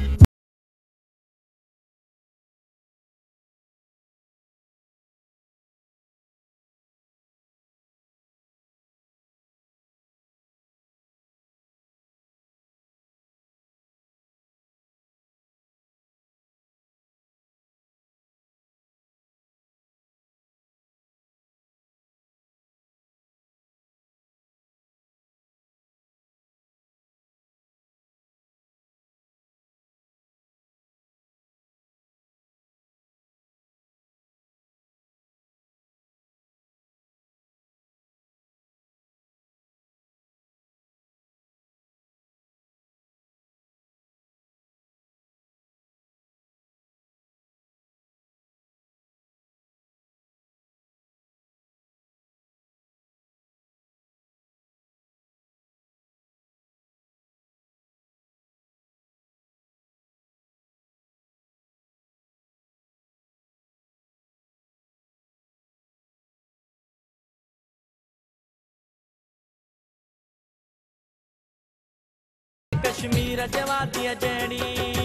कश्मीर जवादिया जड़ी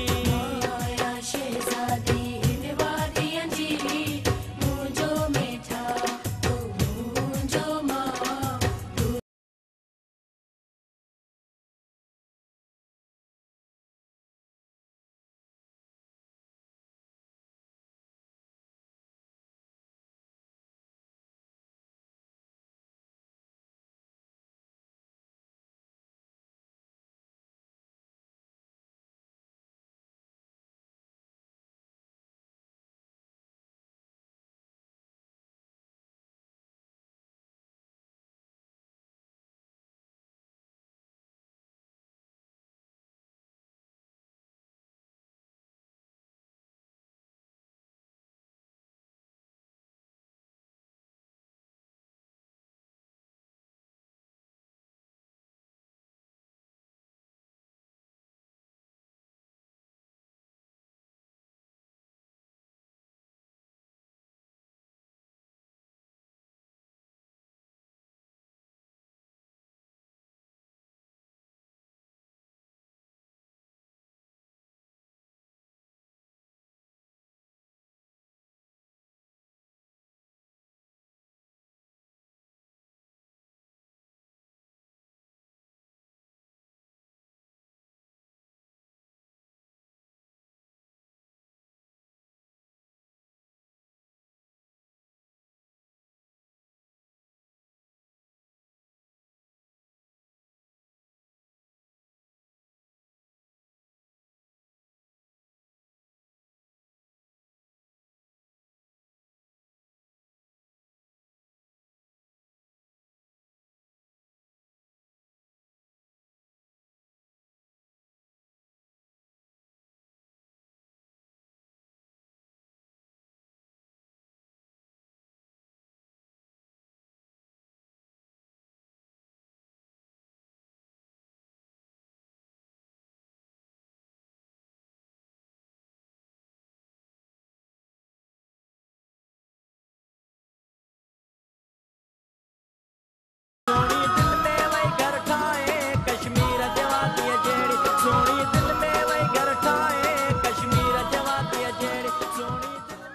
सोनी दिल में वही घर ठाए कश्मीर जवाती जेड़ी सोनी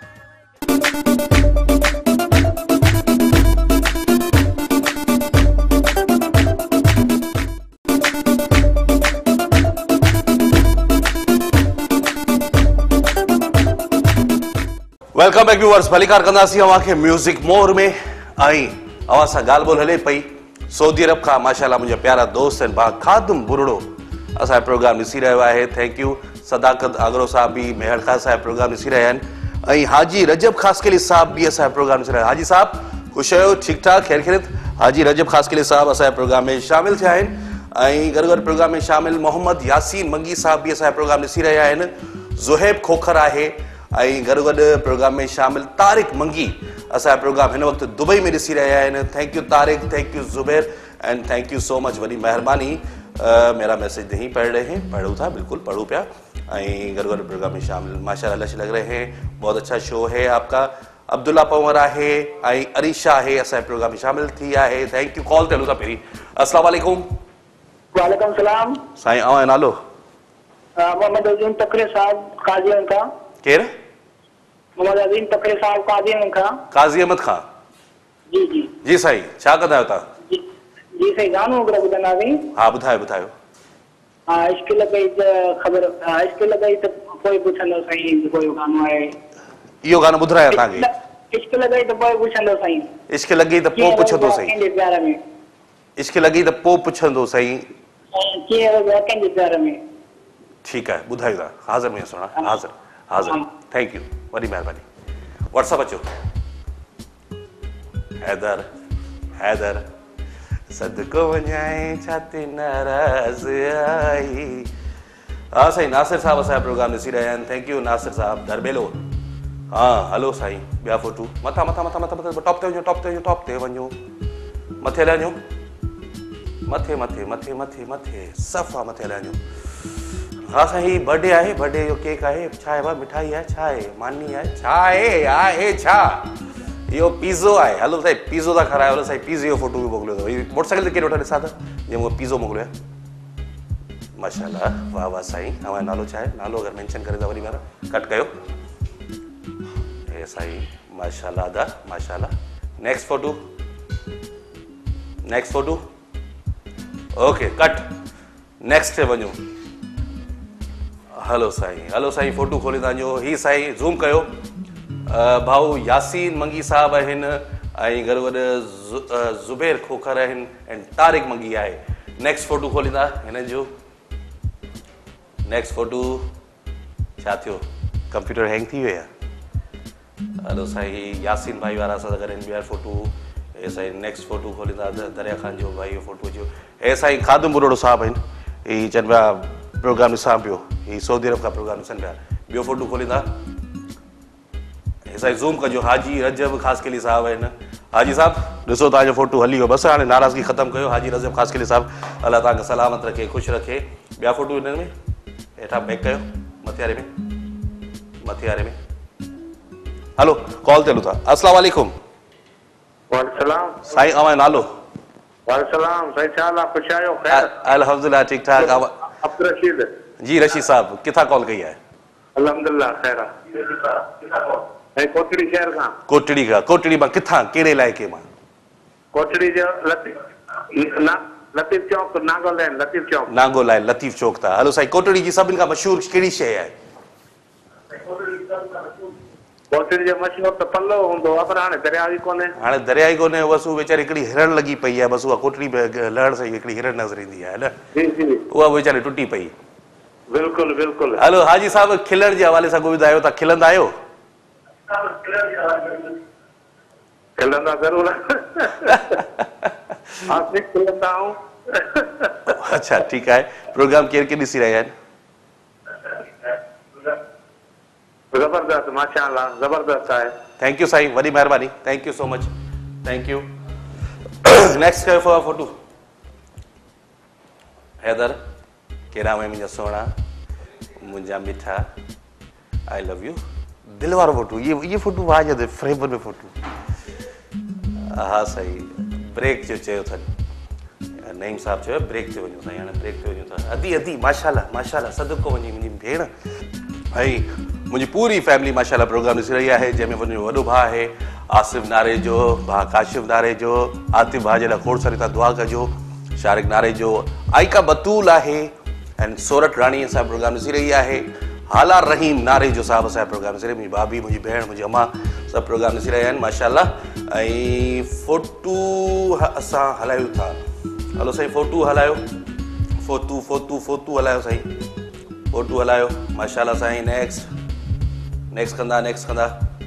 वेलकम बैक व्यूअर्स भलीकार कंदासीं अवां खे म्यूज़िक मोर में आई अवां सां ॻाल्हि ॿोल हले पई सऊदी अरब खां माशाअल्लाह मुंहिंजा प्यारा दोस्त आहिनि भाउ खादुम बुरड़ो असांजो प्रोग्राम ॾिसी रहियो आहे थैंक यू सदाकत आगरो साहब बि मेहर ख़ान साहिब प्रोग्राम ॾिसी रहिया आहिनि ऐं हाजी रजब ख़ासकेली साहब बि असांजो प्रोग्राम ॾिसी रहिया आहिनि हाजी साहब ख़ुशि आहियो ठीकु ठाक ख़ैर ख़ैरियत हाजी रजब ख़ासकेली साहब असांजे प्रोग्राम में शामिल थिया आहिनि ऐं गॾु गॾु प्रोग्राम में शामिल मोहम्मद यासीन मंगी साहब बि असांजो प्रोग्राम ॾिसी रहिया आहिनि ज़ुहैब खोखर आहे ऐं गॾु गॾु प्रोग्राम में शामिल तारिक मंगी असांजो प्रोग्राम हिन वक़्तु दुबई में ॾिसी रहिया आहिनि thank you Tariq thank you Zubair and thank you so much वॾी महिरबानी मेरा मैसेज नहीं पढ़ रहे हैं पढ़ूँ था बिल्कुल पढ़ूँ पिया ऐं गॾु गॾु प्रोग्राम में शामिल माशाअल्लाह अच्छे लग रहे हैं बहुत अच्छा शो है आपका अब्दुल्ला पंवर आहे ऐं अरीशा आहे असांजे प्रोग्राम में शामिल थी आहे थैंक यू कॉल ते हलूं था पहिरीं अस्सलाम वालेकुम वालेकुम सलाम साईं अवां जो नालो मोहम्मद अजीम तकरे साहब काजी का केरु मोहम्मद अजीम तकरे साहब काजी का काज़ी अहमद खां जी जी जी साईं छा कंदा आहियो तव्हां जी जी साईं गानो वग़ैरह ॿुधंदासीं हा ॿुधायो ॿुधायो हा इश्क लॻई त ख़बर हा इश्क लॻई त कोई पुछंदो साईं कोई गानो आहे इहो गानो ॿुधायो तव्हांखे इश्क लॻई त पोइ पुछंदो साईं इश्क लॻी त पोइ पुछंदो साईं कंहिंजे प्यार में इश्क लॻी त पोइ पुछंदो साईं कीअं लॻो कंहिंजे प्यार में ठीकु आहे ॿुधायो था हाज़िर में सुणा हाज़िर हाज़िर थैंक यू वॾी महिरबानी व्हाट्सअप अचो हैदर हैदर सदको वञाए छाती नाराज़ आई हा साईं नासिर साहब असांजो प्रोग्राम ॾिसी रहिया आहिनि थैंक यू नासिर साहब दरबेलो हा हलो साईं ॿिया फोटू मथां मथां मथां मथां मथां टॉप ते वञो टॉप ते वञो टॉप ते वञो मथे हलिया वञो मथे मथे मथे मथे मथे सफ़ा मथे हलिया वञो हा साईं बर्थडे आहे बर्थडे जो केक आहे छा आहे मिठाई आहे छा आहे मानी आहे छा आहे आहे छा इहो पिज़ो आहे हलो साईं पिज़ो था खारायो हलो साईं पिज़े जो फोटो बि मोकिलियो अथव हीअ मोटरसाइकिल ते केरु वठा ॾिसां त जीअं मूंखे पिज़ो मोकिलियो आहे माशाल्लाह वाह वाह साईं तव्हांजो नालो छा आहे नालो अगरि मेंशन करे त वरी ॿार कट कयो हे साईं माशाल्लाह अदा माशाल्लाह next photo next photo okay cut next ते वञो हलो साईं हलो साईं फोटो खोले तव्हांजो ही साईं ज़ूम कयो भाऊ यासीन मंगी साहब आहिनि ऐं गॾु गॾु ज़ुबैर खोखर आहिनि ऐं तारिक मंगी आहे नेक्स्ट फोटो खोलींदा हिन जो नेक्स्ट फोटो छा थियो कंप्यूटर हैंग थी वियो आहे हलो साईं यासीन भाई वारा सां गॾु आहिनि ॿिया फोटो हे साईं नेक्स्ट फोटो खोलींदा दरिया ख़ान जो भाई जो फोटो अचो हे साईं खादुम बुरोड़ो साहब आहिनि ही चवनि पिया प्रोग्राम ॾिसां पियो ही सऊदी अरब खां प्रोग्राम ॾिसनि पिया ॿियो फोटो खोलींदा हे साईं ज़ूम कजो हाजी रजब ख़ासकेली साहब आहिनि हाजी साहब ॾिसो तव्हांजो फोटो हली वियो बसि हाणे नाराज़गी ख़तमु कयो हाजी रजब ख़ासकेली साहब अलाह तव्हांखे सलामत रखे ख़ुशि रखे ॿिया फोटो हिन में हेठां बैक कयो मथे वारे में मथे वारे में हलो कॉल ते हलूं था अस्सलाम वालेकुम वालेकुम साईं अवां जो नालो वालेकुम साईं छा हाल आहे ख़ुशि आहियो ख़ैर अल्हम्दुलिल्लाह ठीकु ठाक अब्दुल रशीद जी रशीद साहब किथां कॉल कई आहे अल्हम्दुलिल्लाह ख़ैर आहे ऐं कोटड़ी शहर खां कोटड़ी खां कोटड़ी मां किथां कहिड़े इलाइक़े मां कोटड़ी जो लतीफ़ ना लतीफ़ चौक नागो लाइन लतीफ़ चौक नागो लाइन लतीफ़ चौक था हलो साईं कोटड़ी जी सभिनि खां मशहूरु कहिड़ी शइ आहे कोटड़ी जो मशहूरु त पल्लो हूंदो आहे पर हाणे दरिया ई कोन्हे हाणे दरिया ई कोन्हे बसि उहा वीचारी हिकिड़ी हिरण लॻी पई आहे बसि उहा कोटड़ी लहण सां हिकिड़ी हिरण नज़र ईंदी आहे न जी जी उहा वीचारी टुटी पई बिल्कुलु बिल्कुलु हलो हाजी साहब खिलण जे हवाले सां ॿुधायो तव्हां खिलंदा आहियो खिलंदा ज़रूर खिलंदा आहियूं अच्छा ठीकु आहे प्रोग्राम केरु केरु ॾिसी रहिया आहिनि जबरदस्त माशाअल्लाह जबरदस्त आहे थैंक यू साईं वॾी महिरबानी thank you so much thank you next कयो फॉर फोटो हैदर कहिड़ा में मुंहिंजा सोना मुंहिंजा मिठा आई लव यू दिल वारो फोटो ये ये फोटो वाज आहे फ्रेम में फोटो हा सही ब्रेक जो चयो अथनि नईम साहब चयो ब्रेक ते वञूं साईं, हाणे ब्रेक ते वञूं था। अदी अदी माशाल्लाह माशाल्लाह सदको वञी मुंहिंजी भेण भाई, मुंहिंजी पूरी फैमिली माशाल्लाह प्रोग्राम ॾिसी रही आहे, जंहिंमें मुंहिंजो वॾो भाउ आहे आसिफ नारे जो, भाउ काशिफ नारे जो, आतिफ भाउ जे लाइ खोड़ सारी तव्हां दुआ कजो, शारिक नारे जो, आइका बतूल आहे ऐं सोरठ राणी असां प्रोग्राम ॾिसी रही आहे, हाला रहीम नारे जो साहब असांजो प्रोग्राम ॾिसी रही, मुंहिंजी भाभी, मुंहिंजी भेण, मुंहिंजी अम्मा सभु प्रोग्राम ॾिसी रहिया आहिनि माशाल्लाह। ऐं फोटू असां हलायूं था, हलो साईं फोटू हलायो, फोटू फोटू फोटू हलायो साईं, फोटू हलायो माशाल्लाह साईं। नेक्स्ट नेक्स्ट कंदा नेक्स्ट कंदा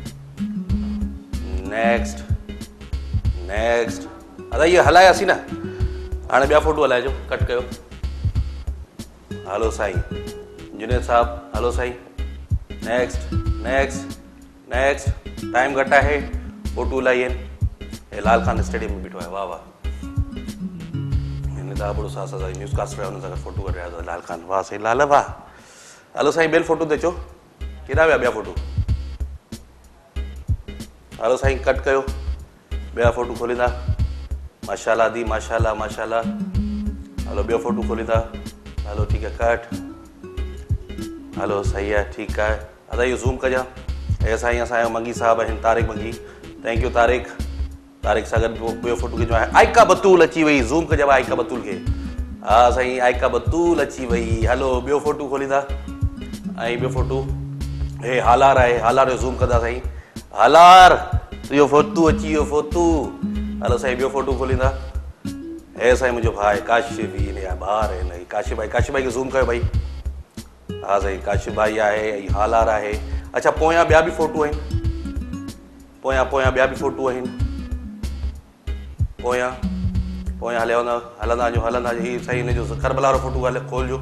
नेक्स्ट नेक्स्ट अदा इहे हलायासीं न, हाणे ॿिया फोटू हलाइजो, कट कयो। हलो साईं जुनेद साहब, हलो साईं। नेक्स्ट नेक्स्ट नेक्स्ट टाइम घटि आहे, फोटू हलाई आहिनि। हे लाल खान स्टेडियम में बीठो आहे, वाह वाह। हिन ॾाढो सां सां न्यूज़ कास्ट हुन सां गॾु फोटू कढिया अथव लाल खान, वाह साईं लाल वाह। हलो साईं ॿियनि फोटू ते अचो, केॾा विया ॿिया फोटू? हलो साईं कट कयो, ॿिया फोटू खोलींदा माशाल्लाह दी माशाल्लाह माशाल्लाह। हलो ॿियो फोटू खोलींदा, हलो ठीकु आहे कट, हलो सही आहे ठीकु आहे। अदा इहो ज़ूम कजां, हे साईं असांजो मंगी साहब आहिनि तारिक मंगी, थैंक यू तारिक, तारिक सां गॾु ॿियो फोटू खिचो आहे। आइका बतूल अची वई, ज़ूम कजां आइका बतूल खे, हा साईं आइका बतूल अची वई। हलो ॿियो फोटू खोलींदा, ऐं ॿियो फोटू हे हालार आहे, हालार जो ज़ूम कंदा साईं, हालार इहो फोटू अची वियो फोटू। हलो साईं ॿियो फोटू खोलींदा, हे साईं मुंहिंजो भाउ आहे काशिफ, हिन जा ॿार आहिनि काशिफ भाई, काशिफ भाई खे ज़ूम कयो भाई, हा साईं काशिफ भाई आहे, ऐं हालार आहे। अच्छा पोयां ॿिया बि फोटू आहिनि, पोयां पोयां ॿिया बि फोटू आहिनि, पोयां पोयां हलिया वञो हलंदा वञो हलंदा वञो। हीअ साईं हिन जो करबला वारो फोटू हले खोलिजो,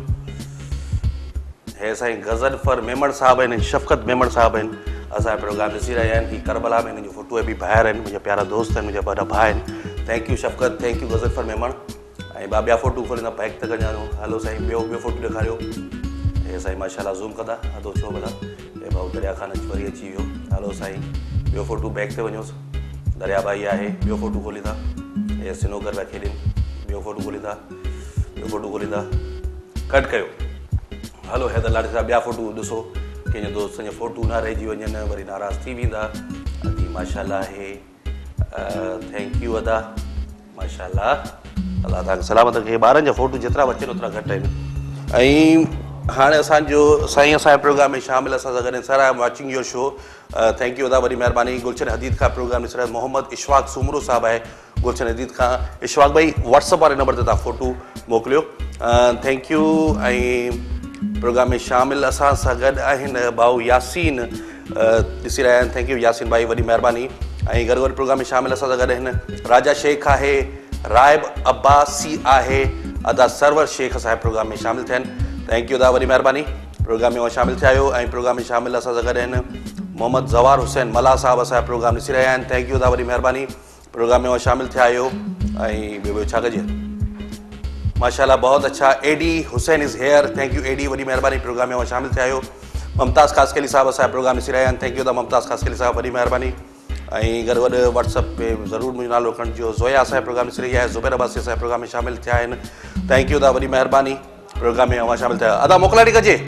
हे साईं गज़नफर मेमण साहब आहिनि, शफ़क़त मेमण साहब आहिनि, असांजो प्रोग्राम ॾिसी रहिया आहिनि। हीअ करबला में हिन जो फोटू बि ॿाहिरि आहिनि, मुंहिंजा प्यारा दोस्त आहिनि, मुंहिंजा वॾा भाउ आहिनि, thank you Shafqat, thank you Ghazanfar Memon. ऐं ॿिया ॿिया फोटू खोलींदा बैक तक वञो, हलो साईं ॿियो ॿियो फोटू ॾेखारियो, हे साईं माशाल्लाह ज़ूम कंदा, अधो छो भला, हे भाऊ दरिया खान अची वरी अची वियो। हलो साईं ॿियो फोटू बैक ते वञोसि, दरिया भाई आहे, ॿियो फोटू खोलींदा, हे सिनोकर पिया खेॾनि, ॿियो फोटू खोलींदा, ॿियो फोटू खोलींदा, कट कयो। हलो हैदर लाॾे साहब ॿिया फोटू ॾिसो, कंहिंजो दोस्त जो फोटू न रहिजी वञनि वरी नाराज़ थी वेंदा। अदी माशाल्लाह आहे, थैंक यू अदा माशाल्लाह, अलाह तव्हांखे सलामत रखे। ॿारनि जा फोटू जेतिरा अचनि ओतिरा घटि आहिनि। ऐं हाणे असांजो साईं असांजे प्रोग्राम में शामिल असां सां गॾु, sir I am watching your show, thank you अदा वॾी महिरबानी। गुलशन हदीद खां प्रोग्राम ॾिसी रहिया, मोहम्मद इशफाक सुमरो साहब आहे गुलशन हदीद खां। इशफाक भाई व्हाट्सअप वारे नंबर ते तव्हां फोटू मोकिलियो, थैंक यू। ऐं प्रोग्राम में शामिल असां सां गॾु आहिनि भाऊ यासीन, ॾिसी रहिया आहिनि, थैंक यू यासीन भाई वॾी महिरबानी। ऐं गॾु गॾु प्रोग्राम में शामिल असां सां गॾु आहिनि राजा शेख आहे, राइब अब्बासी आहे, अदा सरवर शेख असांजे प्रोग्राम में शामिल थिया आहिनि, थैंक यू अदा वॾी महिरबानी, प्रोग्राम में शामिल थिया आहियो। ऐं प्रोग्राम में शामिल असां सां गॾु आहिनि मोहम्मद ज़वार हुसैन मला साहब, असांजो प्रोग्राम ॾिसी रहिया आहिनि, थैंक यू अदा वॾी महिरबानी, प्रोग्राम में शामिल थिया आहियो। ऐं ॿियो ॿियो छा कजे माशाल्लाह बहुत अच्छा। Adi Hussain is here, thank you Adi वॾी महिरबानी, प्रोग्राम में शामिल थिया आहियो। मुमताज़ ख़ासकली साहब असांजो प्रोग्राम ॾिसी रहिया आहिनि, थैंक यू अदा मुमताज़ ख़ासकली साहब वॾी महिरबानी। ऐं गॾु गॾु व्हाट्सअप पे ज़रूरु मुंहिंजो नालो खणिजो, ज़ोया असांजो प्रोग्राम ॾिसी रही आहे, ज़ुबैर अब्बासी असांजे प्रोग्राम में शामिल थिया आहिनि, थैंक यू अदा वॾी महिरबानी, प्रोग्राम में अवां शामिल थिया। अदा मोकिला थी कजे,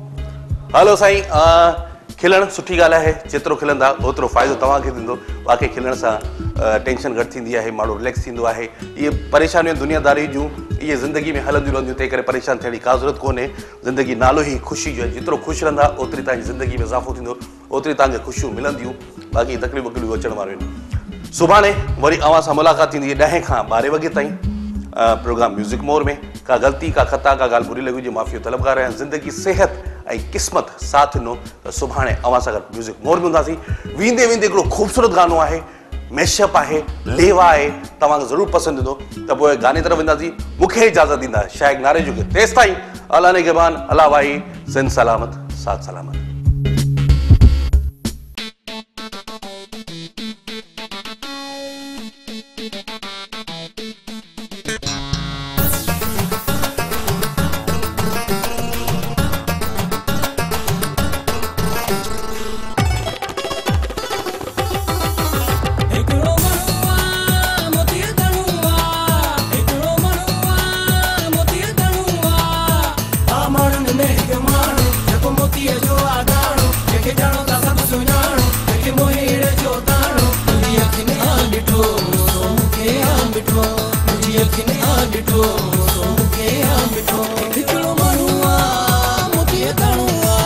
हलो साईं खिलणु सुठी ॻाल्हि आहे, जेतिरो खिलंदा ओतिरो फ़ाइदो तव्हांखे थींदो, वाक़ई खिलण सां टेंशन घटि थींदी आहे, माण्हू रिलैक्स थींदो आहे। इहे परेशानियूं दुनियादारी जूं इहे ज़िंदगी में हलंदियूं रहंदियूं, तंहिं करे परेशान थियण जी का ज़रूरत कोन्हे, ज़िंदगी नालो ई ख़ुशी जो आहे, जेतिरो ख़ुशि रहंदा ओतिरी तव्हांजी ज़िंदगी में इज़ाफ़ो थींदो, ओतिरी तव्हांखे ख़ुशियूं मिलंदियूं, बाक़ी तकलीफ़ वकलीफ़ अचण वारियूं आहिनि। सुभाणे वरी अवां सां मुलाक़ात थींदी ॾहें खां ॿारहें वॻे ताईं, प्रोग्राम म्यूज़िक मोर में। का ग़लती का ख़ता का ॻाल्हि बुरी लॻी हुजे माफ़ी तलबगार आहियां, ज़िंदगी सिहत ऐं क़िस्मत साथ ॾिनो त सुभाणे अवां सां गॾु म्यूज़िक मोर में हूंदासीं। वेंदे वेंदे हिकिड़ो ख़ूबसूरत गानो आहे, मैशअप आहे, लेवा आहे, तव्हांखे ज़रूरु पसंदि ईंदो, त पोइ गाने तरफ़ वेंदासीं। मूंखे इजाज़त ॾींदा शाइक़ नारे जो, तेसि ताईं अल्लाह निगहबान, अल्लाह वाही, सिंध सलामत, साथ सलामत। हिकिड़ो मनुआ मोतीअ तणुआ, हिकिड़ो मनुआ मोतीअ जो आदाणो जेके ॼाणो था सभु सुञाणो जेके मोहीड़ जो ताणो मुंहिंजी अखियुनि आ ॾिठो सो मूंखे आ ॾिठो मुंहिंजी अखियुनि आ ॾिठो सो मूंखे आ ॾिठो हिकिड़ो माण्हू आ मोतीअ ताणो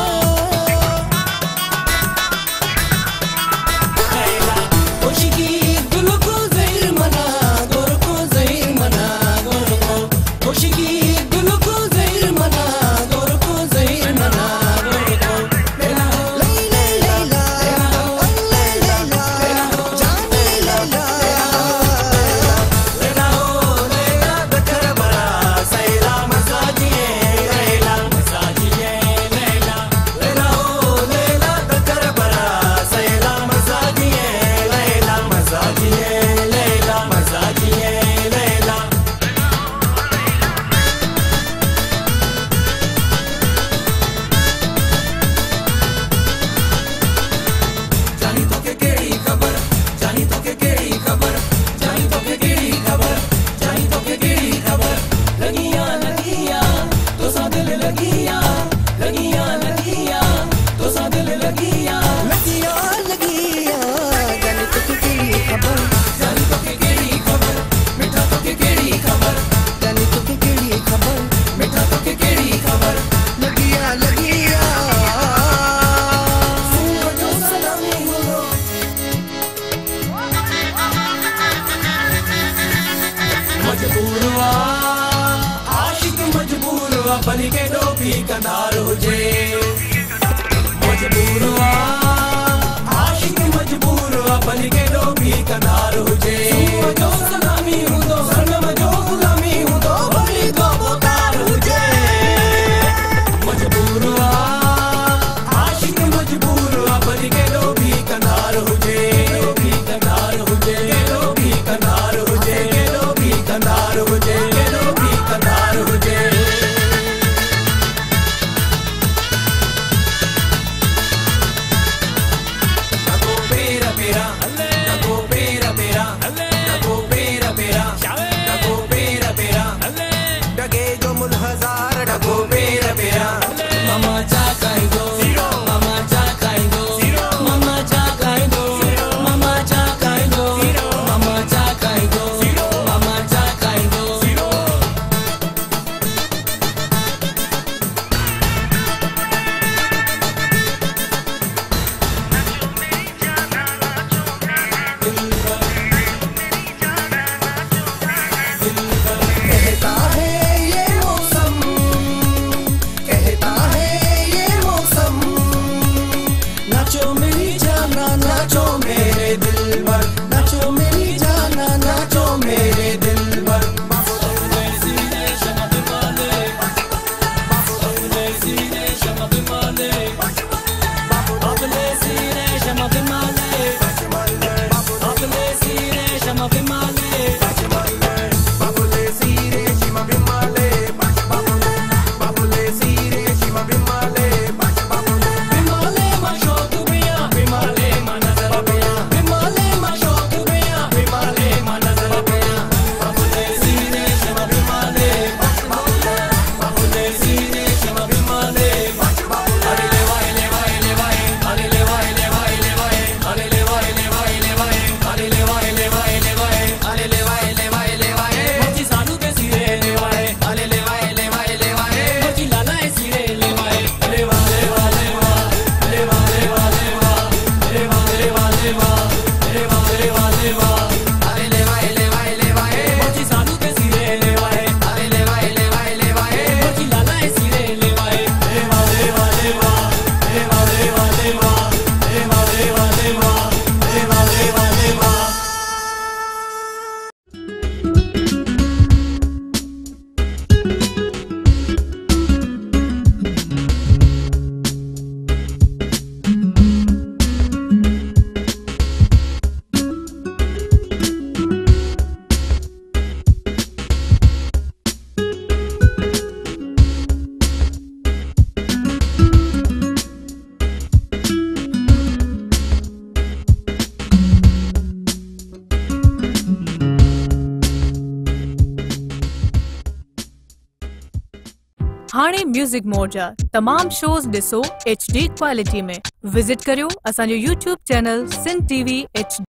बनी के डोबी कंधार हुजे मजबूर आ आशिक मजबूर आ बनी के डोबी कंधार हुजे जो सलामी हूंदो सनम जो गुलामी हूंदो बनी को बोतार हुजे मजबूर आ आशिक मजबूर आ बनी के डोबी कंधार हुजे डोबी कंधार हुजे डोबी कंधार हुजे डोबी कंधार हुजे डोबी कंधार हुजे हाणे म्यूज़िक मोड जा तमाम शोज ॾिसो एच डी क्वालिटी में। विजिट करियो असांजो YouTube channel Sindh TV H D.